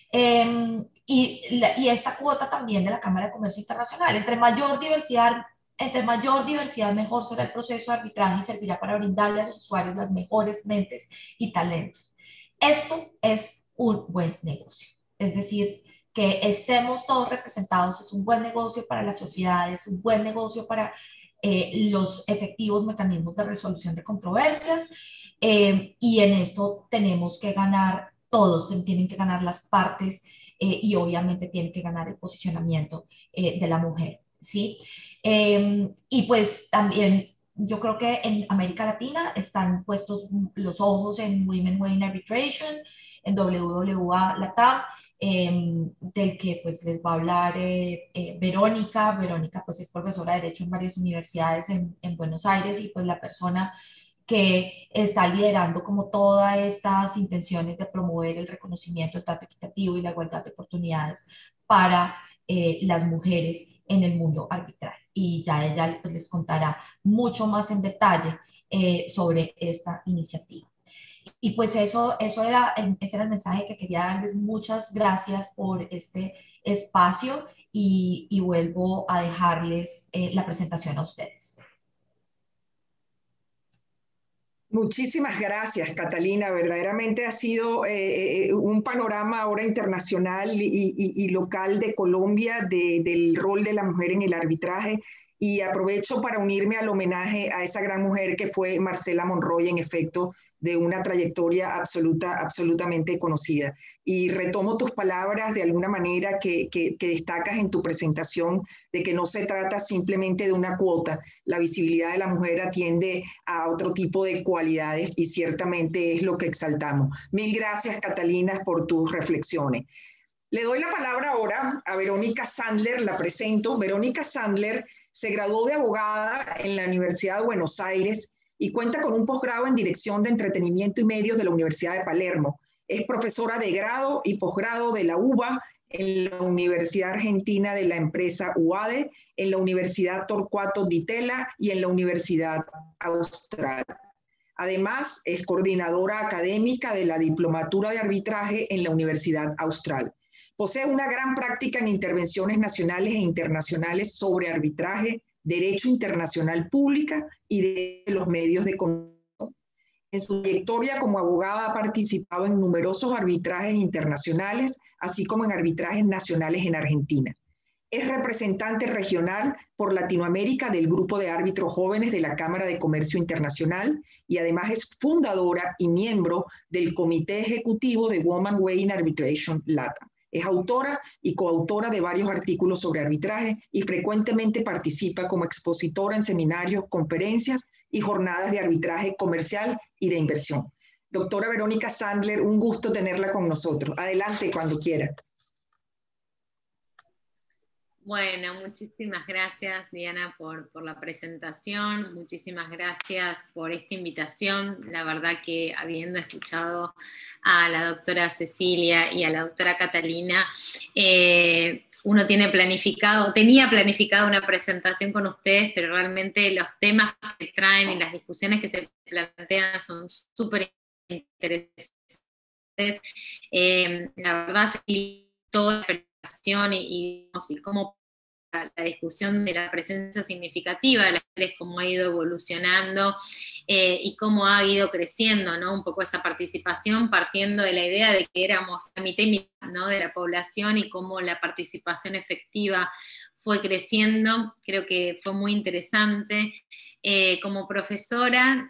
Y esta cuota también de la Cámara de Comercio Internacional. Entre mayor diversidad, mejor será el proceso de arbitraje y servirá para brindarle a los usuarios las mejores mentes y talentos. Esto es un buen negocio. Es decir, que estemos todos representados es un buen negocio para la sociedad, es un buen negocio para los efectivos mecanismos de resolución de controversias, y en esto tenemos que ganar todos, tienen que ganar las partes y obviamente tiene que ganar el posicionamiento de la mujer, ¿sí? Y pues también yo creo que en América Latina están puestos los ojos en Women Weigh in Arbitration, en WWA Latam, del que pues les va a hablar Verónica. Verónica pues es profesora de Derecho en varias universidades en Buenos Aires, y pues la persona que está liderando como todas estas intenciones de promover el reconocimiento, el trato equitativo y la igualdad de oportunidades para las mujeres en el mundo arbitral. Y ya ella pues, les contará mucho más en detalle sobre esta iniciativa. Y pues ese era el mensaje que quería darles. Muchas gracias por este espacio y vuelvo a dejarles la presentación a ustedes. Muchísimas gracias, Catalina. Verdaderamente ha sido un panorama ahora internacional y local de Colombia del rol de la mujer en el arbitraje. Y aprovecho para unirme al homenaje a esa gran mujer que fue Marcela Monroy, en efecto, de una trayectoria absolutamente conocida. Y retomo tus palabras de alguna manera que destacas en tu presentación, de que no se trata simplemente de una cuota. La visibilidad de la mujer atiende a otro tipo de cualidades y ciertamente es lo que exaltamos. Mil gracias, Catalina, por tus reflexiones. Le doy la palabra ahora a Verónica Sandler, la presento. Verónica Sandler se graduó de abogada en la Universidad de Buenos Aires y cuenta con un posgrado en Dirección de Entretenimiento y Medios de la Universidad de Palermo. Es profesora de grado y posgrado de la UBA, en la Universidad Argentina de la empresa UADE, en la Universidad Torcuato Di Tella y en la Universidad Austral. Además, es coordinadora académica de la Diplomatura de Arbitraje en la Universidad Austral. Posee una gran práctica en intervenciones nacionales e internacionales sobre arbitraje, derecho internacional pública y de los medios de comunicación. En su trayectoria como abogada ha participado en numerosos arbitrajes internacionales, así como en arbitrajes nacionales en Argentina. Es representante regional por Latinoamérica del Grupo de Árbitros Jóvenes de la Cámara de Comercio Internacional y además es fundadora y miembro del Comité Ejecutivo de Women Way in Arbitration LATAM. Es autora y coautora de varios artículos sobre arbitraje y frecuentemente participa como expositora en seminarios, conferencias y jornadas de arbitraje comercial y de inversión. Doctora Verónica Sandler, un gusto tenerla con nosotros. Adelante cuando quiera. Bueno, muchísimas gracias, Diana, por la presentación. Muchísimas gracias por esta invitación. La verdad que habiendo escuchado a la doctora Cecilia y a la doctora Catalina, uno tenía planificado una presentación con ustedes, pero realmente los temas que traen y las discusiones que se plantean son súper interesantes. La verdad, toda la presentación y cómo la discusión de la presencia significativa de las mujeres, cómo ha ido evolucionando y cómo ha ido creciendo, ¿no? Un poco esa participación, partiendo de la idea de que éramos la mitad y mitad, ¿no? De la población y cómo la participación efectiva fue creciendo. Creo que fue muy interesante. Como profesora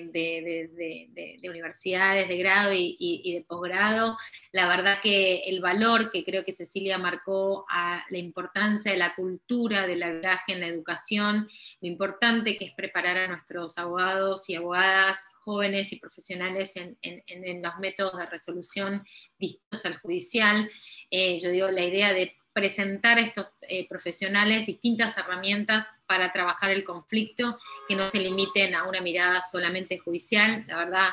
de universidades de grado y de posgrado, la verdad que el valor que creo que Cecilia marcó a la importancia de la cultura del arbitraje en la educación, lo importante que es preparar a nuestros abogados y abogadas jóvenes y profesionales en los métodos de resolución distintos al judicial. Yo digo, la idea de presentar a estos profesionales distintas herramientas para trabajar el conflicto, que no se limiten a una mirada solamente judicial. La verdad,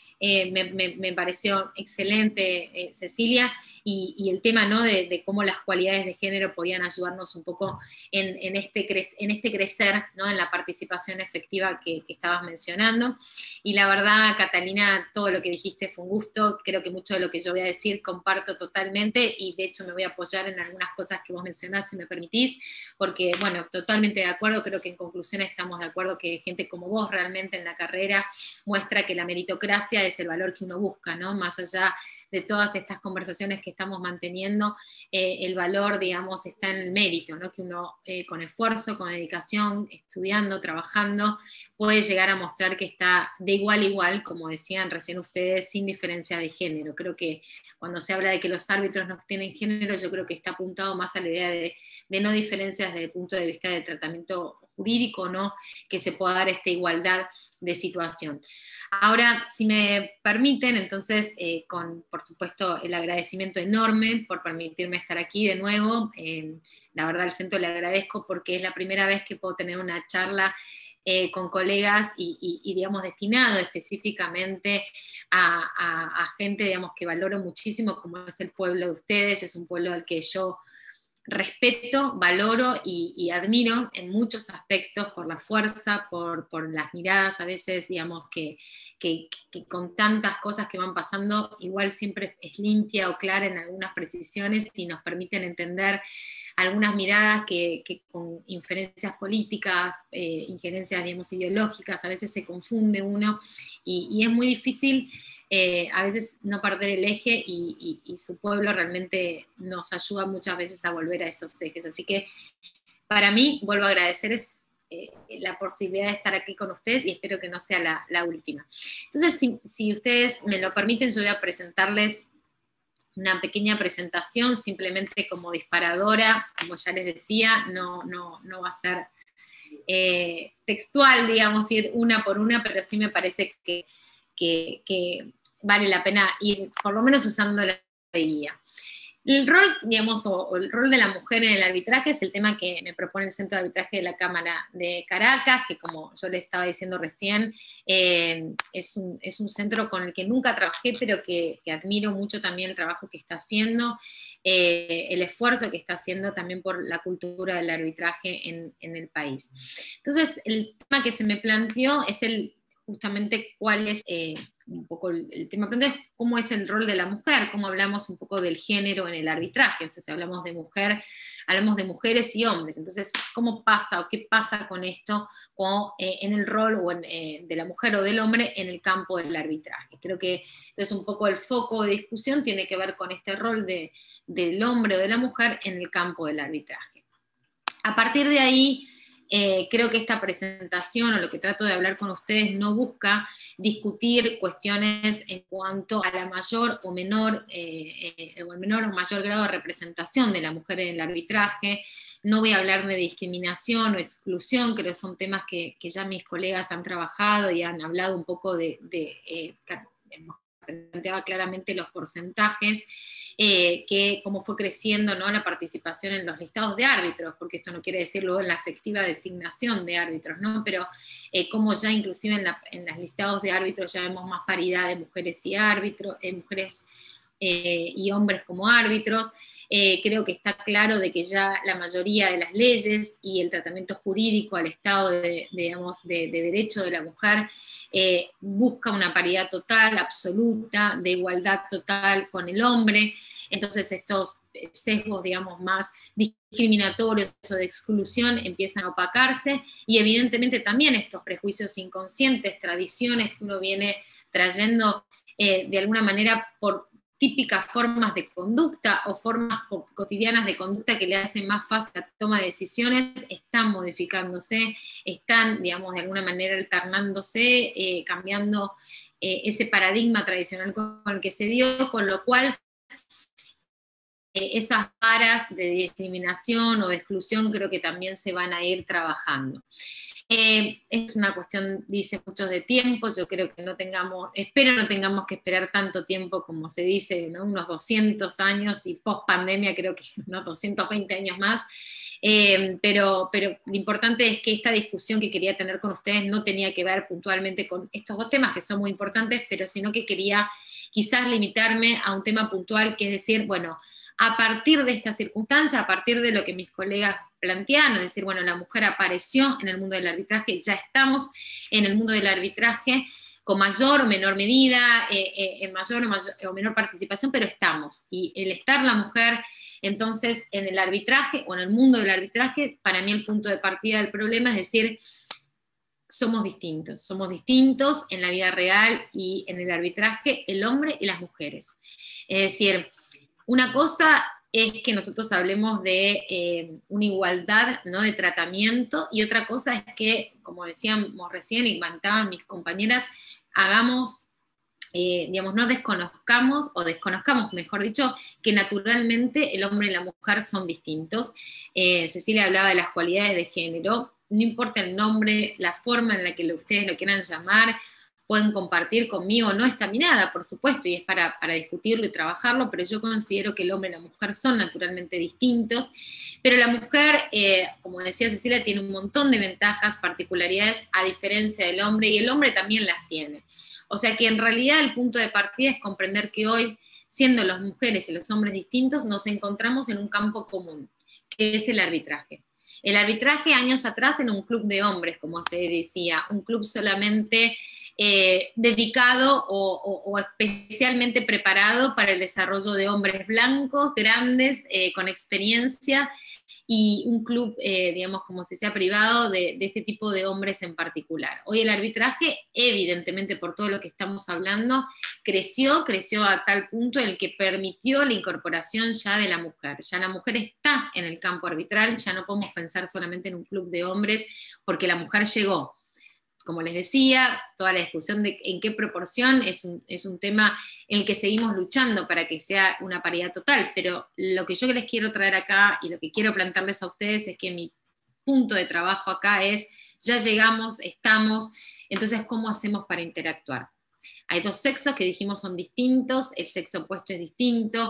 me pareció excelente, Cecilia, y el tema, ¿no? de cómo las cualidades de género podían ayudarnos un poco en este crecer, ¿no? En la participación efectiva que estabas mencionando. Y la verdad, Catalina, todo lo que dijiste fue un gusto. Creo que mucho de lo que yo voy a decir comparto totalmente, y de hecho me voy a apoyar en algunas cosas que vos mencionás, si me permitís, porque, bueno, totalmente de acuerdo. Creo que en conclusión estamos de acuerdo que gente como vos realmente en la carrera muestra que la meritocracia es el valor que uno busca, ¿no? Más allá de todas estas conversaciones que estamos manteniendo, el valor, digamos, está en el mérito, ¿no? Que uno con esfuerzo, con dedicación, estudiando, trabajando, puede llegar a mostrar que está de igual a igual, como decían recién ustedes, sin diferencia de género. Creo que cuando se habla de que los árbitros no tienen género, yo creo que está apuntado más a la idea de no diferencias desde el punto de vista de tratamiento jurídico, ¿no? Que se pueda dar esta igualdad de situación. Ahora, si me permiten, entonces, por supuesto, el agradecimiento enorme por permitirme estar aquí de nuevo. La verdad, al centro le agradezco porque es la primera vez que puedo tener una charla con colegas y digamos, destinado específicamente a gente, digamos, que valoro muchísimo, como es el pueblo de ustedes. Es un pueblo al que yo respeto, valoro y admiro en muchos aspectos por la fuerza, por las miradas a veces, digamos, que con tantas cosas que van pasando, igual siempre es limpia o clara en algunas precisiones y nos permiten entender algunas miradas que con inferencias políticas, injerencias, digamos, ideológicas, a veces se confunde uno y es muy difícil a veces no perder el eje y su pueblo realmente nos ayuda muchas veces a volver a esos ejes. Así que para mí, vuelvo a agradecer la posibilidad de estar aquí con ustedes y espero que no sea la última. Entonces, si ustedes me lo permiten, yo voy a presentarles una pequeña presentación, simplemente como disparadora, como ya les decía, no va a ser textual, digamos, ir una por una, pero sí me parece que vale la pena ir, por lo menos usando la guía. El rol, digamos, o el rol de la mujer en el arbitraje es el tema que me propone el Centro de Arbitraje de la Cámara de Caracas, que como yo les estaba diciendo recién, es un centro con el que nunca trabajé, pero que admiro mucho también el trabajo que está haciendo, el esfuerzo que está haciendo también por la cultura del arbitraje en el país. Entonces, el tema que se me planteó es justamente cuál es un poco el tema planteado, es cómo es el rol de la mujer, cómo hablamos un poco del género en el arbitraje, o sea, si hablamos de mujer, hablamos de mujeres y hombres, entonces, ¿cómo pasa o qué pasa con esto en el rol de la mujer o del hombre en el campo del arbitraje? Creo que entonces un poco el foco de discusión tiene que ver con este rol del hombre o de la mujer en el campo del arbitraje. A partir de ahí, creo que esta presentación o lo que trato de hablar con ustedes no busca discutir cuestiones en cuanto a la mayor o menor o mayor grado de representación de la mujer en el arbitraje. No voy a hablar de discriminación o exclusión, creo que son temas que ya mis colegas han trabajado y han hablado un poco planteaba claramente los porcentajes, cómo fue creciendo, ¿no?, la participación en los listados de árbitros, porque esto no quiere decir luego en la efectiva designación de árbitros, ¿no?, pero como ya inclusive en los listados de árbitros ya vemos más paridad de mujeres y árbitros, mujeres y hombres como árbitros. Creo que está claro de que ya la mayoría de las leyes y el tratamiento jurídico al Estado de derecho de la mujer busca una paridad total, absoluta, de igualdad total con el hombre. Entonces estos sesgos, digamos, más discriminatorios o de exclusión empiezan a opacarse, y evidentemente también estos prejuicios inconscientes, tradiciones que uno viene trayendo de alguna manera por típicas formas de conducta o formas cotidianas de conducta que le hacen más fácil la toma de decisiones, están modificándose, están, digamos, de alguna manera alternándose, cambiando ese paradigma tradicional con el que se dio, con lo cual esas varas de discriminación o de exclusión creo que también se van a ir trabajando. Es una cuestión, dice muchos, de tiempo. Yo creo que espero no tengamos que esperar tanto tiempo como se dice, ¿no?, unos 200 años, y post pandemia creo que unos 220 años más. Pero lo importante es que esta discusión que quería tener con ustedes no tenía que ver puntualmente con estos dos temas que son muy importantes, pero sino que quería quizás limitarme a un tema puntual, que es decir, bueno, a partir de esta circunstancia, a partir de lo que mis colegas plantean, es decir, bueno, la mujer apareció en el mundo del arbitraje, ya estamos en el mundo del arbitraje con mayor o menor medida, en mayor o menor participación, pero estamos. Y el estar la mujer, entonces, en el arbitraje o en el mundo del arbitraje, para mí el punto de partida del problema es decir, somos distintos en la vida real y en el arbitraje, el hombre y las mujeres. Es decir, una cosa es que nosotros hablemos de una igualdad, ¿no?, de tratamiento, y otra cosa es que, como decíamos recién y comentaban mis compañeras, no desconozcamos, mejor dicho, que naturalmente el hombre y la mujer son distintos. Cecilia hablaba de las cualidades de género, no importa el nombre, la forma en la que ustedes lo quieran llamar, pueden compartir conmigo, no esta mirada, por supuesto, y es para discutirlo y trabajarlo, pero yo considero que el hombre y la mujer son naturalmente distintos, pero la mujer, como decía Cecilia, tiene un montón de ventajas, particularidades, a diferencia del hombre, y el hombre también las tiene. O sea que en realidad el punto de partida es comprender que hoy, siendo las mujeres y los hombres distintos, nos encontramos en un campo común, que es el arbitraje. El arbitraje años atrás en un club de hombres, como se decía, un club solamente dedicado o especialmente preparado para el desarrollo de hombres blancos, grandes, con experiencia, y un club, digamos, como si sea privado, de este tipo de hombres en particular. Hoy el arbitraje, evidentemente por todo lo que estamos hablando, creció a tal punto en el que permitió la incorporación ya de la mujer. Ya la mujer está en el campo arbitral, ya no podemos pensar solamente en un club de hombres, porque la mujer llegó. Como les decía, toda la discusión de en qué proporción es un tema en el que seguimos luchando para que sea una paridad total, pero lo que yo les quiero traer acá y lo que quiero plantearles a ustedes es que mi punto de trabajo acá es, ya llegamos, estamos, entonces ¿cómo hacemos para interactuar? Hay dos sexos que dijimos son distintos, el sexo opuesto es distinto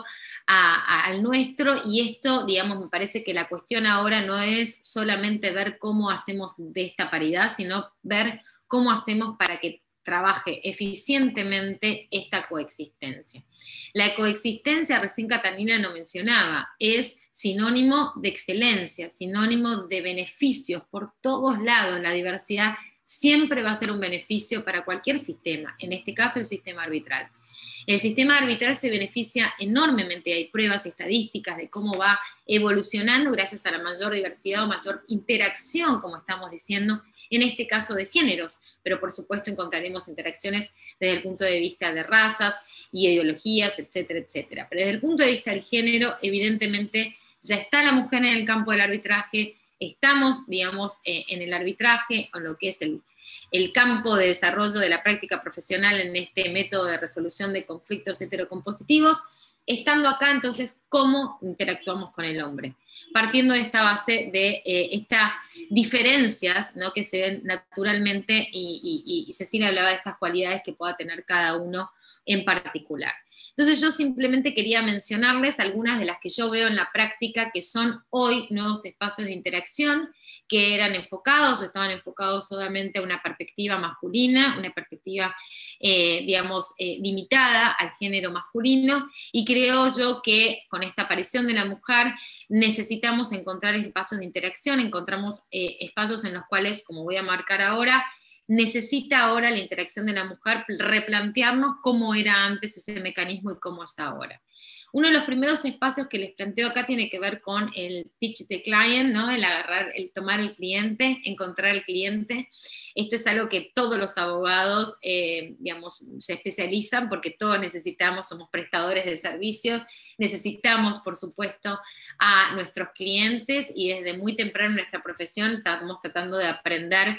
al nuestro, y esto, digamos, me parece que la cuestión ahora no es solamente ver cómo hacemos de esta paridad, sino ver cómo hacemos para que trabaje eficientemente esta coexistencia. La coexistencia, recién Catalina lo mencionaba, es sinónimo de excelencia, sinónimo de beneficios por todos lados. La diversidad siempre va a ser un beneficio para cualquier sistema, en este caso el sistema arbitral. El sistema arbitral se beneficia enormemente, hay pruebas estadísticas de cómo va evolucionando gracias a la mayor diversidad o mayor interacción, como estamos diciendo, en este caso de géneros, pero por supuesto encontraremos interacciones desde el punto de vista de razas y ideologías, etcétera, etcétera. Pero desde el punto de vista del género, evidentemente ya está la mujer en el campo del arbitraje, estamos, digamos, en el arbitraje, o en lo que es el campo de desarrollo de la práctica profesional en este método de resolución de conflictos heterocompositivos. Estando acá, entonces, ¿cómo interactuamos con el hombre? Partiendo de esta base de estas diferencias, ¿no?, que se ven naturalmente, y Cecilia hablaba de estas cualidades que pueda tener cada uno en particular. Entonces yo simplemente quería mencionarles algunas de las que yo veo en la práctica que son hoy nuevos espacios de interacción que eran enfocados o estaban enfocados solamente a una perspectiva masculina, una perspectiva, digamos, limitada al género masculino, y creo yo que con esta aparición de la mujer necesitamos encontrar espacios de interacción, encontramos espacios en los cuales, como voy a marcar ahora, necesita ahora la interacción de la mujer replantearnos cómo era antes ese mecanismo y cómo es ahora. Uno de los primeros espacios que les planteo acá tiene que ver con el pitch the client, ¿no? El tomar el cliente, encontrar el cliente. Esto es algo que todos los abogados, digamos, se especializan, porque todos necesitamos, somos prestadores de servicios, necesitamos, por supuesto, a nuestros clientes, y desde muy temprano en nuestra profesión estamos tratando de aprender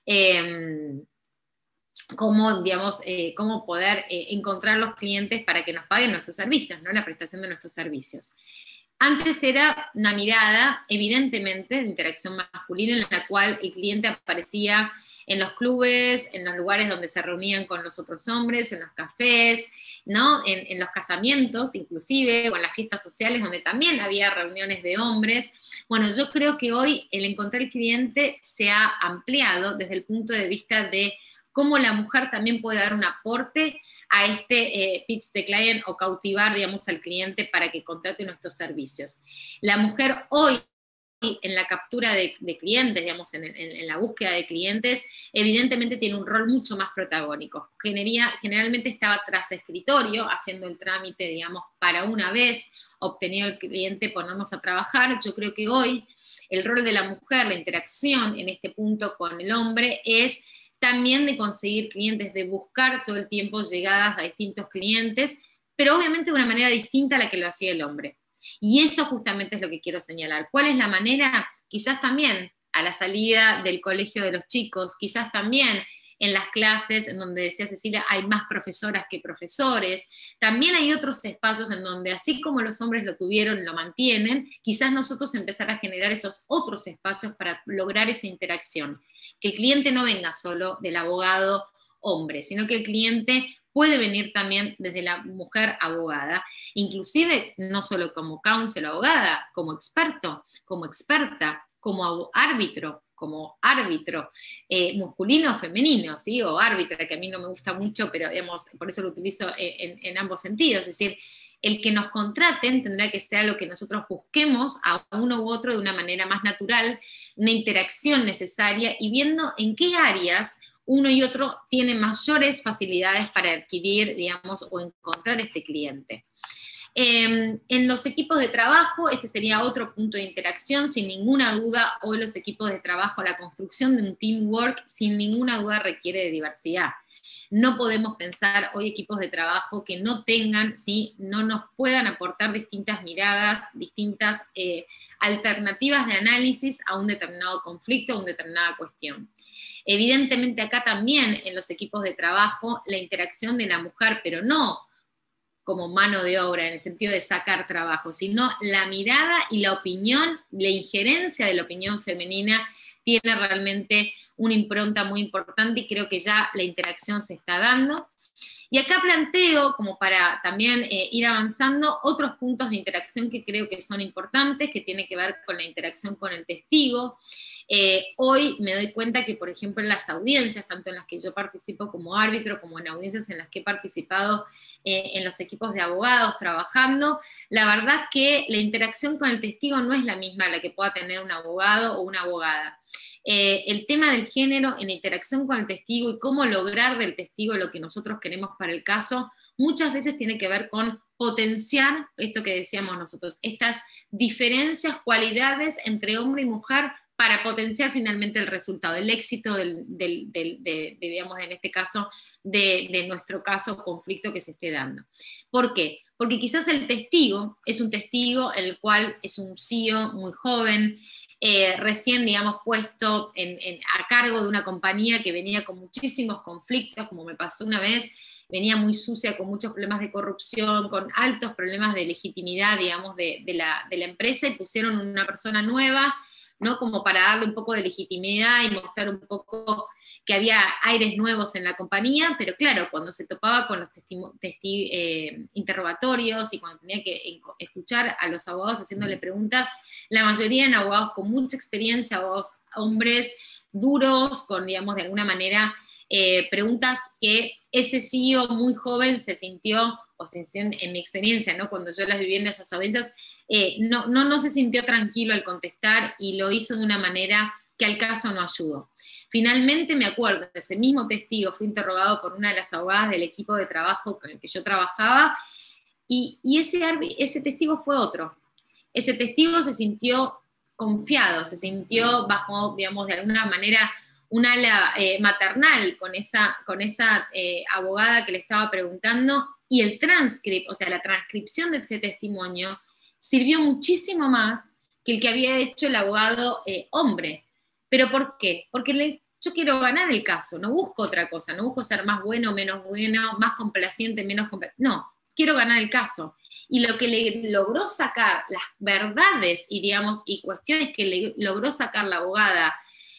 cómo, digamos, cómo poder encontrar los clientes para que nos paguen nuestros servicios, ¿no?, la prestación de nuestros servicios. Antes era una mirada, evidentemente, de interacción masculina, en la cual el cliente aparecía en los clubes, en los lugares donde se reunían con los otros hombres, en los cafés, ¿no?, en los casamientos inclusive, o en las fiestas sociales donde también había reuniones de hombres. Bueno, yo creo que hoy el encontrar el cliente se ha ampliado desde el punto de vista de cómo la mujer también puede dar un aporte a este pitch the client, o cautivar, digamos, al cliente para que contrate nuestros servicios. La mujer hoy, en la captura de clientes, digamos, en la búsqueda de clientes, evidentemente tiene un rol mucho más protagónico. Generalmente estaba tras escritorio, haciendo el trámite, digamos, para una vez obtenido el cliente, ponernos a trabajar. Yo creo que hoy el rol de la mujer, la interacción en este punto con el hombre, es también de conseguir clientes, de buscar todo el tiempo llegadas a distintos clientes, pero obviamente de una manera distinta a la que lo hacía el hombre. Y eso justamente es lo que quiero señalar. ¿Cuál es la manera? Quizás también a la salida del colegio de los chicos, quizás también en las clases, en donde decía Cecilia, hay más profesoras que profesores. También hay otros espacios en donde, así como los hombres lo tuvieron, lo mantienen, quizás nosotros empezar a generar esos otros espacios para lograr esa interacción. Que el cliente no venga solo del abogado hombre, sino que el cliente puede venir también desde la mujer abogada, inclusive no solo como counsel abogada, como experto, como experta, como árbitro, masculino o femenino, ¿sí?, o árbitra, que a mí no me gusta mucho, pero digamos, por eso lo utilizo en ambos sentidos, es decir, el que nos contraten tendrá que ser lo que nosotros busquemos a uno u otro de una manera más natural, una interacción necesaria y viendo en qué áreas uno y otro tienen mayores facilidades para adquirir, digamos, o encontrar este cliente. En los equipos de trabajo, este sería otro punto de interacción, sin ninguna duda, hoy los equipos de trabajo, la construcción de un teamwork, sin ninguna duda requiere de diversidad. No podemos pensar hoy equipos de trabajo que no tengan, ¿sí? No nos puedan aportar distintas miradas, distintas alternativas de análisis a un determinado conflicto, a una determinada cuestión. Evidentemente acá también en los equipos de trabajo la interacción de la mujer, pero no como mano de obra, en el sentido de sacar trabajo, sino la mirada y la opinión, la injerencia de la opinión femenina tiene realmente una impronta muy importante y creo que ya la interacción se está dando. Y acá planteo, como para también ir avanzando, otros puntos de interacción que creo que son importantes, que tienen que ver con la interacción con el testigo. Hoy me doy cuenta que, por ejemplo, en las audiencias, tanto en las que yo participo como árbitro, como en audiencias en las que he participado en los equipos de abogados trabajando, la verdad que la interacción con el testigo no es la misma a la que pueda tener un abogado o una abogada. El tema del género en la interacción con el testigo y cómo lograr del testigo lo que nosotros queremos para el caso, muchas veces tiene que ver con potenciar esto que decíamos nosotros, estas diferencias, cualidades entre hombre y mujer para potenciar finalmente el resultado, el éxito digamos, en este caso, de nuestro caso conflicto que se esté dando. ¿Por qué? Porque quizás el testigo es un testigo el cual es un CEO muy joven, recién, digamos, puesto a cargo de una compañía que venía con muchísimos conflictos, como me pasó una vez, venía muy sucia, con muchos problemas de corrupción, con altos problemas de legitimidad, digamos, de la empresa, y pusieron una persona nueva, ¿no? Como para darle un poco de legitimidad y mostrar un poco que había aires nuevos en la compañía, pero claro, cuando se topaba con los interrogatorios y cuando tenía que escuchar a los abogados haciéndole preguntas, la mayoría eran abogados con mucha experiencia, abogados, hombres duros, con, digamos, de alguna manera, preguntas que ese CEO muy joven se sintió, o se sintió en mi experiencia, ¿no? Cuando yo las viví en esas audiencias, no se sintió tranquilo al contestar y lo hizo de una manera que al caso no ayudó. Finalmente me acuerdo, ese mismo testigo fue interrogado por una de las abogadas del equipo de trabajo con el que yo trabajaba, y ese testigo fue otro. Ese testigo se sintió confiado, se sintió bajo, digamos, de alguna manera un ala maternal con esa abogada que le estaba preguntando, y el transcript, o sea, la transcripción de ese testimonio, sirvió muchísimo más que el que había hecho el abogado hombre. ¿Pero por qué? Porque yo quiero ganar el caso, no busco otra cosa, no busco ser más bueno, menos bueno, más complaciente, menos complaciente, no, quiero ganar el caso. Y lo que le logró sacar, las verdades y, digamos, y cuestiones que le logró sacar la abogada,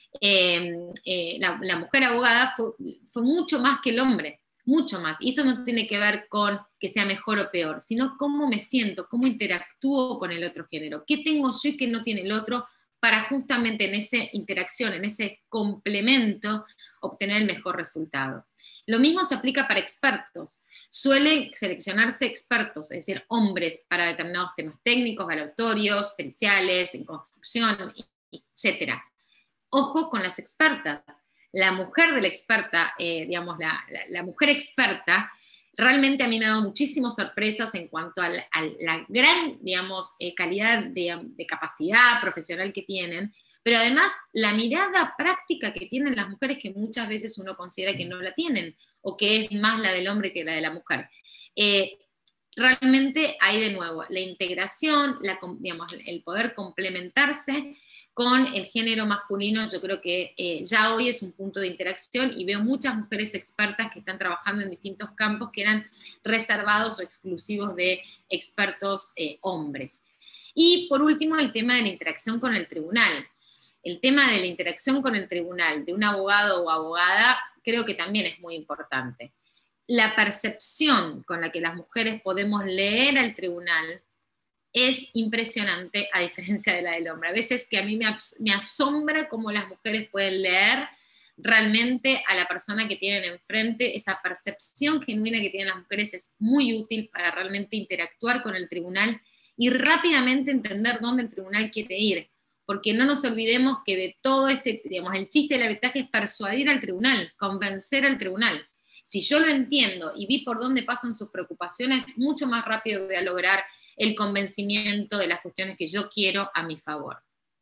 la mujer abogada, fue mucho más que el hombre, mucho más. Y esto no tiene que ver con que sea mejor o peor, sino cómo me siento, cómo interactúo con el otro género, qué tengo yo y qué no tiene el otro, para justamente en esa interacción, en ese complemento, obtener el mejor resultado. Lo mismo se aplica para expertos. Suelen seleccionarse expertos, es decir, hombres para determinados temas técnicos, aleatorios, periciales, en construcción, etc. Ojo con las expertas. La mujer de la experta, digamos, la mujer experta, realmente a mí me ha dado muchísimas sorpresas en cuanto a la gran, digamos, calidad de capacidad profesional que tienen, pero además la mirada práctica que tienen las mujeres, que muchas veces uno considera que no la tienen, o que es más la del hombre que la de la mujer. Realmente hay de nuevo la integración, digamos, el poder complementarse con el género masculino. Yo creo que ya hoy es un punto de interacción, y veo muchas mujeres expertas que están trabajando en distintos campos que eran reservados o exclusivos de expertos hombres. Y por último, el tema de la interacción con el tribunal. El tema de la interacción con el tribunal de un abogado o abogada creo que también es muy importante. La percepción con la que las mujeres podemos leer al tribunal es impresionante, a diferencia de la del hombre. A veces que a mí me asombra cómo las mujeres pueden leer realmente a la persona que tienen enfrente. Esa percepción genuina que tienen las mujeres es muy útil para realmente interactuar con el tribunal y rápidamente entender dónde el tribunal quiere ir. Porque no nos olvidemos que de todo este, digamos, el chiste del arbitraje es persuadir al tribunal, convencer al tribunal. Si yo lo entiendo y vi por dónde pasan sus preocupaciones, mucho más rápido voy a lograr el convencimiento de las cuestiones que yo quiero a mi favor.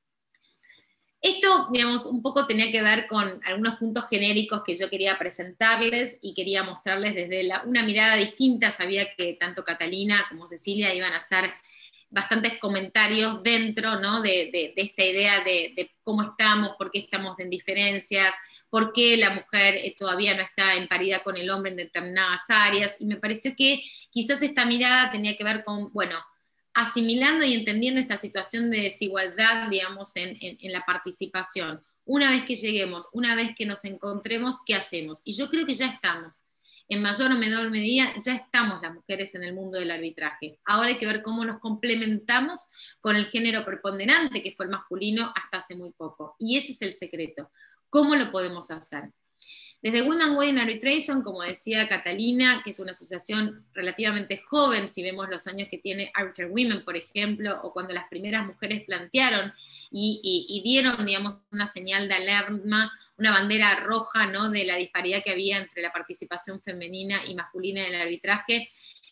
Esto, digamos, un poco tenía que ver con algunos puntos genéricos que yo quería presentarles y quería mostrarles desde una mirada distinta. Sabía que tanto Catalina como Cecilia iban a hacer bastantes comentarios dentro, ¿no?, de esta idea de cómo estamos, por qué estamos en diferencias, por qué la mujer todavía no está en paridad con el hombre en determinadas áreas, y me pareció que quizás esta mirada tenía que ver con, bueno, asimilando y entendiendo esta situación de desigualdad, digamos, en la participación. Una vez que lleguemos, una vez que nos encontremos, ¿qué hacemos? Y yo creo que ya estamos. En mayor o menor medida, ya estamos las mujeres en el mundo del arbitraje. Ahora hay que ver cómo nos complementamos con el género preponderante, que fue el masculino hasta hace muy poco. Y ese es el secreto. ¿Cómo lo podemos hacer? Desde Women Way in Arbitration, como decía Catalina, que es una asociación relativamente joven, si vemos los años que tiene Arbiter Women, por ejemplo, o cuando las primeras mujeres plantearon y dieron, digamos, una señal de alarma, una bandera roja, ¿no?, de la disparidad que había entre la participación femenina y masculina en el arbitraje,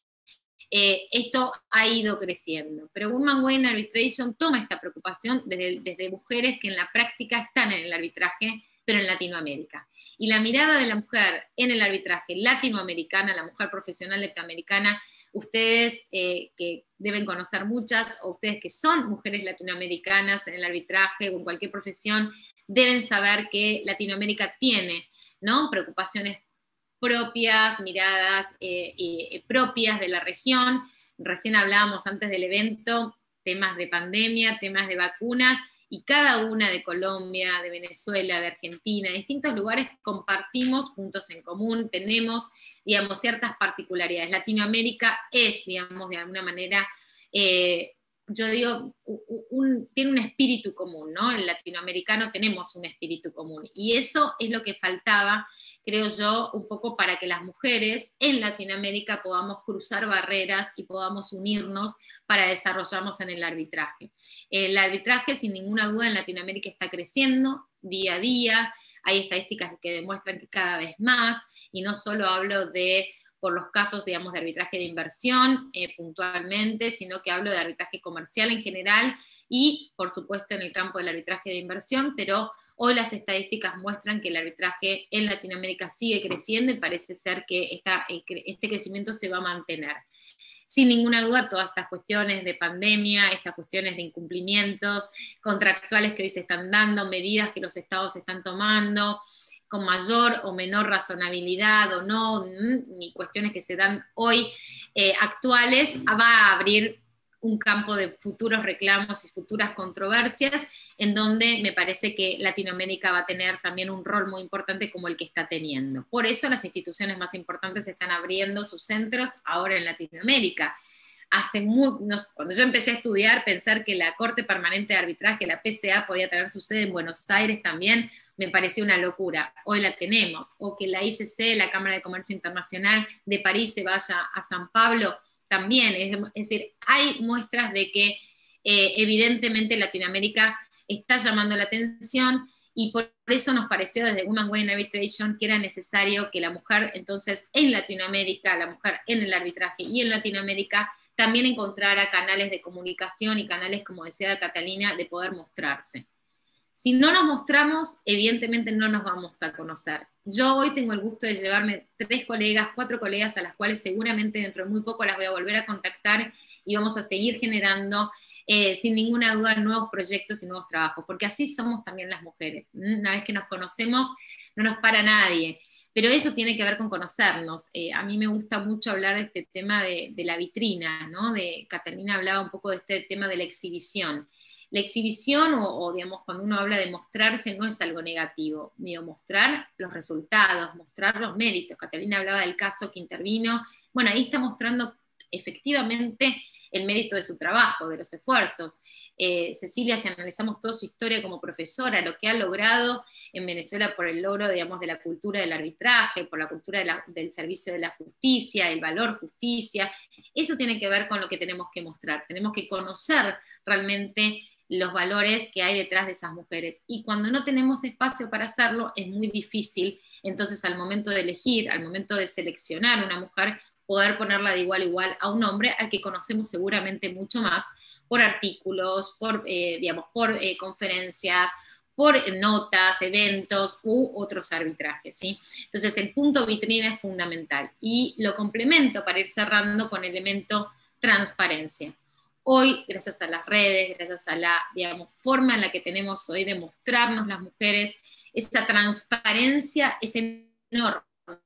esto ha ido creciendo. Pero Women Way in Arbitration toma esta preocupación desde mujeres que en la práctica están en el arbitraje, pero en Latinoamérica. Y la mirada de la mujer en el arbitraje latinoamericana, la mujer profesional latinoamericana, ustedes que deben conocer muchas, o ustedes que son mujeres latinoamericanas en el arbitraje o en cualquier profesión, deben saber que Latinoamérica tiene, ¿no?, preocupaciones propias, miradas propias de la región. Recién hablábamos antes del evento, temas de pandemia, temas de vacuna, y cada una de Colombia, de Venezuela, de Argentina, de distintos lugares compartimos puntos en común, tenemos, digamos, ciertas particularidades. Latinoamérica es, digamos, de alguna manera, yo digo, tiene un espíritu común, ¿no? El latinoamericano tenemos un espíritu común, y eso es lo que faltaba, creo yo, un poco para que las mujeres en Latinoamérica podamos cruzar barreras y podamos unirnos para desarrollarnos en el arbitraje. El arbitraje, sin ninguna duda, en Latinoamérica está creciendo día a día, hay estadísticas que demuestran que cada vez más, y no solo hablo por los casos, digamos, de arbitraje de inversión puntualmente, sino que hablo de arbitraje comercial en general y, por supuesto, en el campo del arbitraje de inversión, pero hoy las estadísticas muestran que el arbitraje en Latinoamérica sigue creciendo y parece ser que este crecimiento se va a mantener. Sin ninguna duda, todas estas cuestiones de pandemia, estas cuestiones de incumplimientos contractuales que hoy se están dando, medidas que los estados están tomando, con mayor o menor razonabilidad o no, ni cuestiones que se dan hoy actuales, va a abrir un campo de futuros reclamos y futuras controversias, en donde me parece que Latinoamérica va a tener también un rol muy importante como el que está teniendo. Por eso las instituciones más importantes están abriendo sus centros ahora en Latinoamérica. Cuando yo empecé a estudiar, pensar que la Corte Permanente de Arbitraje, la PCA, podía tener su sede en Buenos Aires también, me pareció una locura. Hoy la tenemos. O que la ICC, la Cámara de Comercio Internacional de París, se vaya a San Pablo, también. Es decir, hay muestras de que evidentemente Latinoamérica está llamando la atención, y por eso nos pareció desde Women Way in Arbitration que era necesario que la mujer, entonces, en Latinoamérica, la mujer en el arbitraje y en Latinoamérica, también encontrara canales de comunicación y canales, como decía Catalina, de poder mostrarse. Si no nos mostramos, evidentemente no nos vamos a conocer. Yo hoy tengo el gusto de llevarme 4 colegas a las cuales seguramente dentro de muy poco las voy a volver a contactar, y vamos a seguir generando, sin ninguna duda, nuevos proyectos y nuevos trabajos, porque así somos también las mujeres. Una vez que nos conocemos, no nos para nadie. Pero eso tiene que ver con conocernos. A mí me gusta mucho hablar de este tema de la vitrina, ¿no? Catalina hablaba un poco de este tema de la exhibición. La exhibición, o digamos, cuando uno habla de mostrarse, no es algo negativo. Digo, mostrar los resultados, mostrar los méritos. Catalina hablaba del caso que intervino. Bueno, ahí está mostrando efectivamente el mérito de su trabajo, de los esfuerzos. Cecilia, si analizamos toda su historia como profesora, lo que ha logrado en Venezuela por el logro, digamos, de la cultura del arbitraje, por la cultura del servicio de la justicia, el valor justicia, eso tiene que ver con lo que tenemos que mostrar. Tenemos que conocer realmente los valores que hay detrás de esas mujeres. Y cuando no tenemos espacio para hacerlo, es muy difícil, entonces al momento de elegir, al momento de seleccionar una mujer, poder ponerla de igual a igual a un hombre al que conocemos seguramente mucho más por artículos, por conferencias, por notas, eventos u otros arbitrajes, ¿sí? Entonces el punto vitrina es fundamental. Y lo complemento para ir cerrando con el elemento transparencia. Hoy, gracias a las redes, gracias a la, digamos, forma en la que tenemos hoy de mostrarnos las mujeres, esa transparencia es enorme.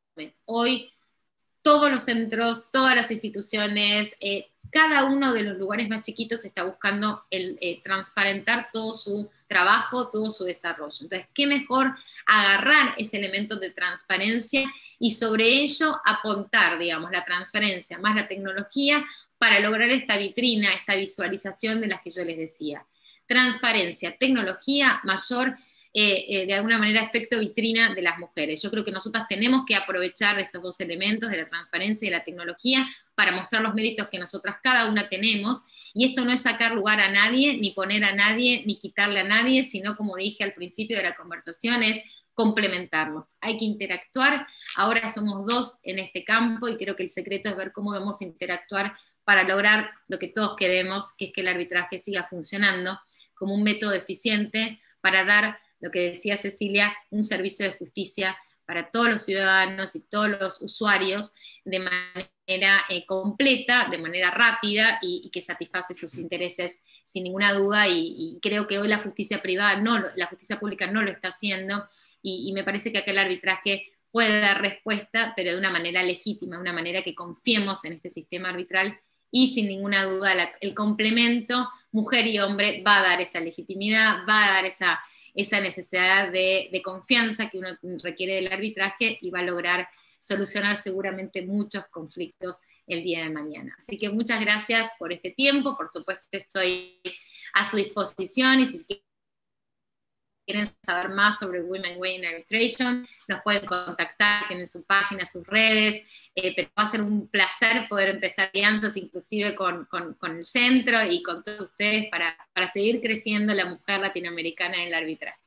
Hoy todos los centros, todas las instituciones, cada uno de los lugares más chiquitos está buscando transparentar todo su trabajo, todo su desarrollo. Entonces, ¿qué mejor agarrar ese elemento de transparencia y sobre ello apuntar, digamos, la transparencia más la tecnología para lograr esta vitrina, esta visualización de las que yo les decía? Transparencia, tecnología, mayor de alguna manera efecto vitrina de las mujeres. Yo creo que nosotras tenemos que aprovechar estos dos elementos de la transparencia y de la tecnología para mostrar los méritos que nosotras cada una tenemos, y esto no es sacar lugar a nadie, ni poner a nadie, ni quitarle a nadie, sino, como dije al principio de la conversación, es complementarnos. Hay que interactuar, ahora somos dos en este campo, y creo que el secreto es ver cómo vamos a interactuar para lograr lo que todos queremos, que es que el arbitraje siga funcionando como un método eficiente para dar, lo que decía Cecilia, un servicio de justicia para todos los ciudadanos y todos los usuarios de manera completa, de manera rápida y que satisface sus intereses sin ninguna duda, y creo que hoy la justicia privada, la justicia pública no lo está haciendo, y me parece que acá el arbitraje puede dar respuesta, pero de una manera legítima, de una manera que confiemos en este sistema arbitral, y sin ninguna duda el complemento mujer y hombre va a dar esa legitimidad, va a dar esa necesidad de confianza que uno requiere del arbitraje, y va a lograr solucionar seguramente muchos conflictos el día de mañana. Así que muchas gracias por este tiempo, por supuesto estoy a su disposición, y si quieren saber más sobre Women Way in Arbitration, nos pueden contactar, tienen su página, sus redes, pero va a ser un placer poder empezar alianzas inclusive con el centro y con todos ustedes para seguir creciendo la mujer latinoamericana en el arbitraje.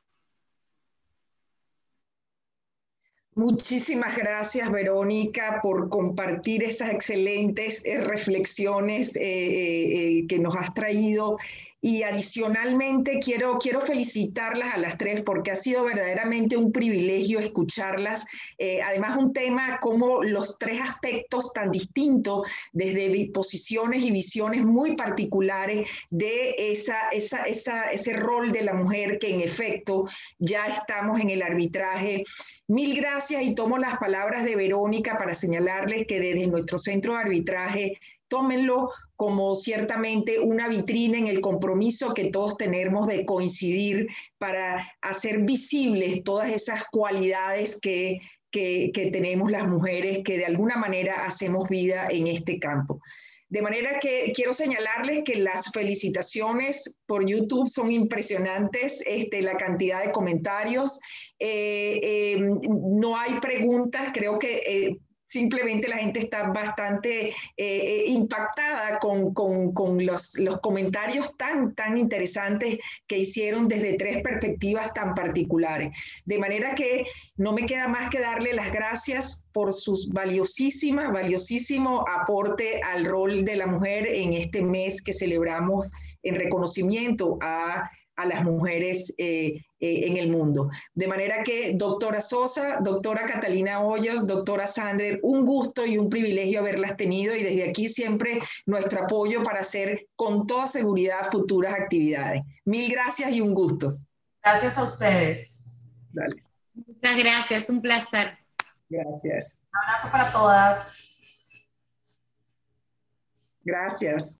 Muchísimas gracias, Verónica, por compartir esas excelentes reflexiones que nos has traído. Y adicionalmente quiero felicitarlas a las tres, porque ha sido verdaderamente un privilegio escucharlas. Además, un tema como los tres aspectos tan distintos, desde posiciones y visiones muy particulares de ese rol de la mujer, que en efecto ya estamos en el arbitraje. Mil gracias, y tomo las palabras de Verónica para señalarles que desde nuestro centro de arbitraje, tómenlo como ciertamente una vitrina en el compromiso que todos tenemos de coincidir para hacer visibles todas esas cualidades que tenemos las mujeres, que de alguna manera hacemos vida en este campo. De manera que quiero señalarles que las felicitaciones por YouTube son impresionantes, la cantidad de comentarios. No hay preguntas, creo que simplemente la gente está bastante impactada con los comentarios tan interesantes que hicieron desde tres perspectivas tan particulares. De manera que no me queda más que darle las gracias por su valiosísimo aporte al rol de la mujer en este mes que celebramos en reconocimiento a las mujeres en el mundo. De manera que, doctora Sosa, doctora Catalina Hoyos, doctora Sander, un gusto y un privilegio haberlas tenido, y desde aquí siempre nuestro apoyo para hacer con toda seguridad futuras actividades. Mil gracias y un gusto. Gracias a ustedes. Dale. Muchas gracias, un placer. Gracias. Un abrazo para todas. Gracias.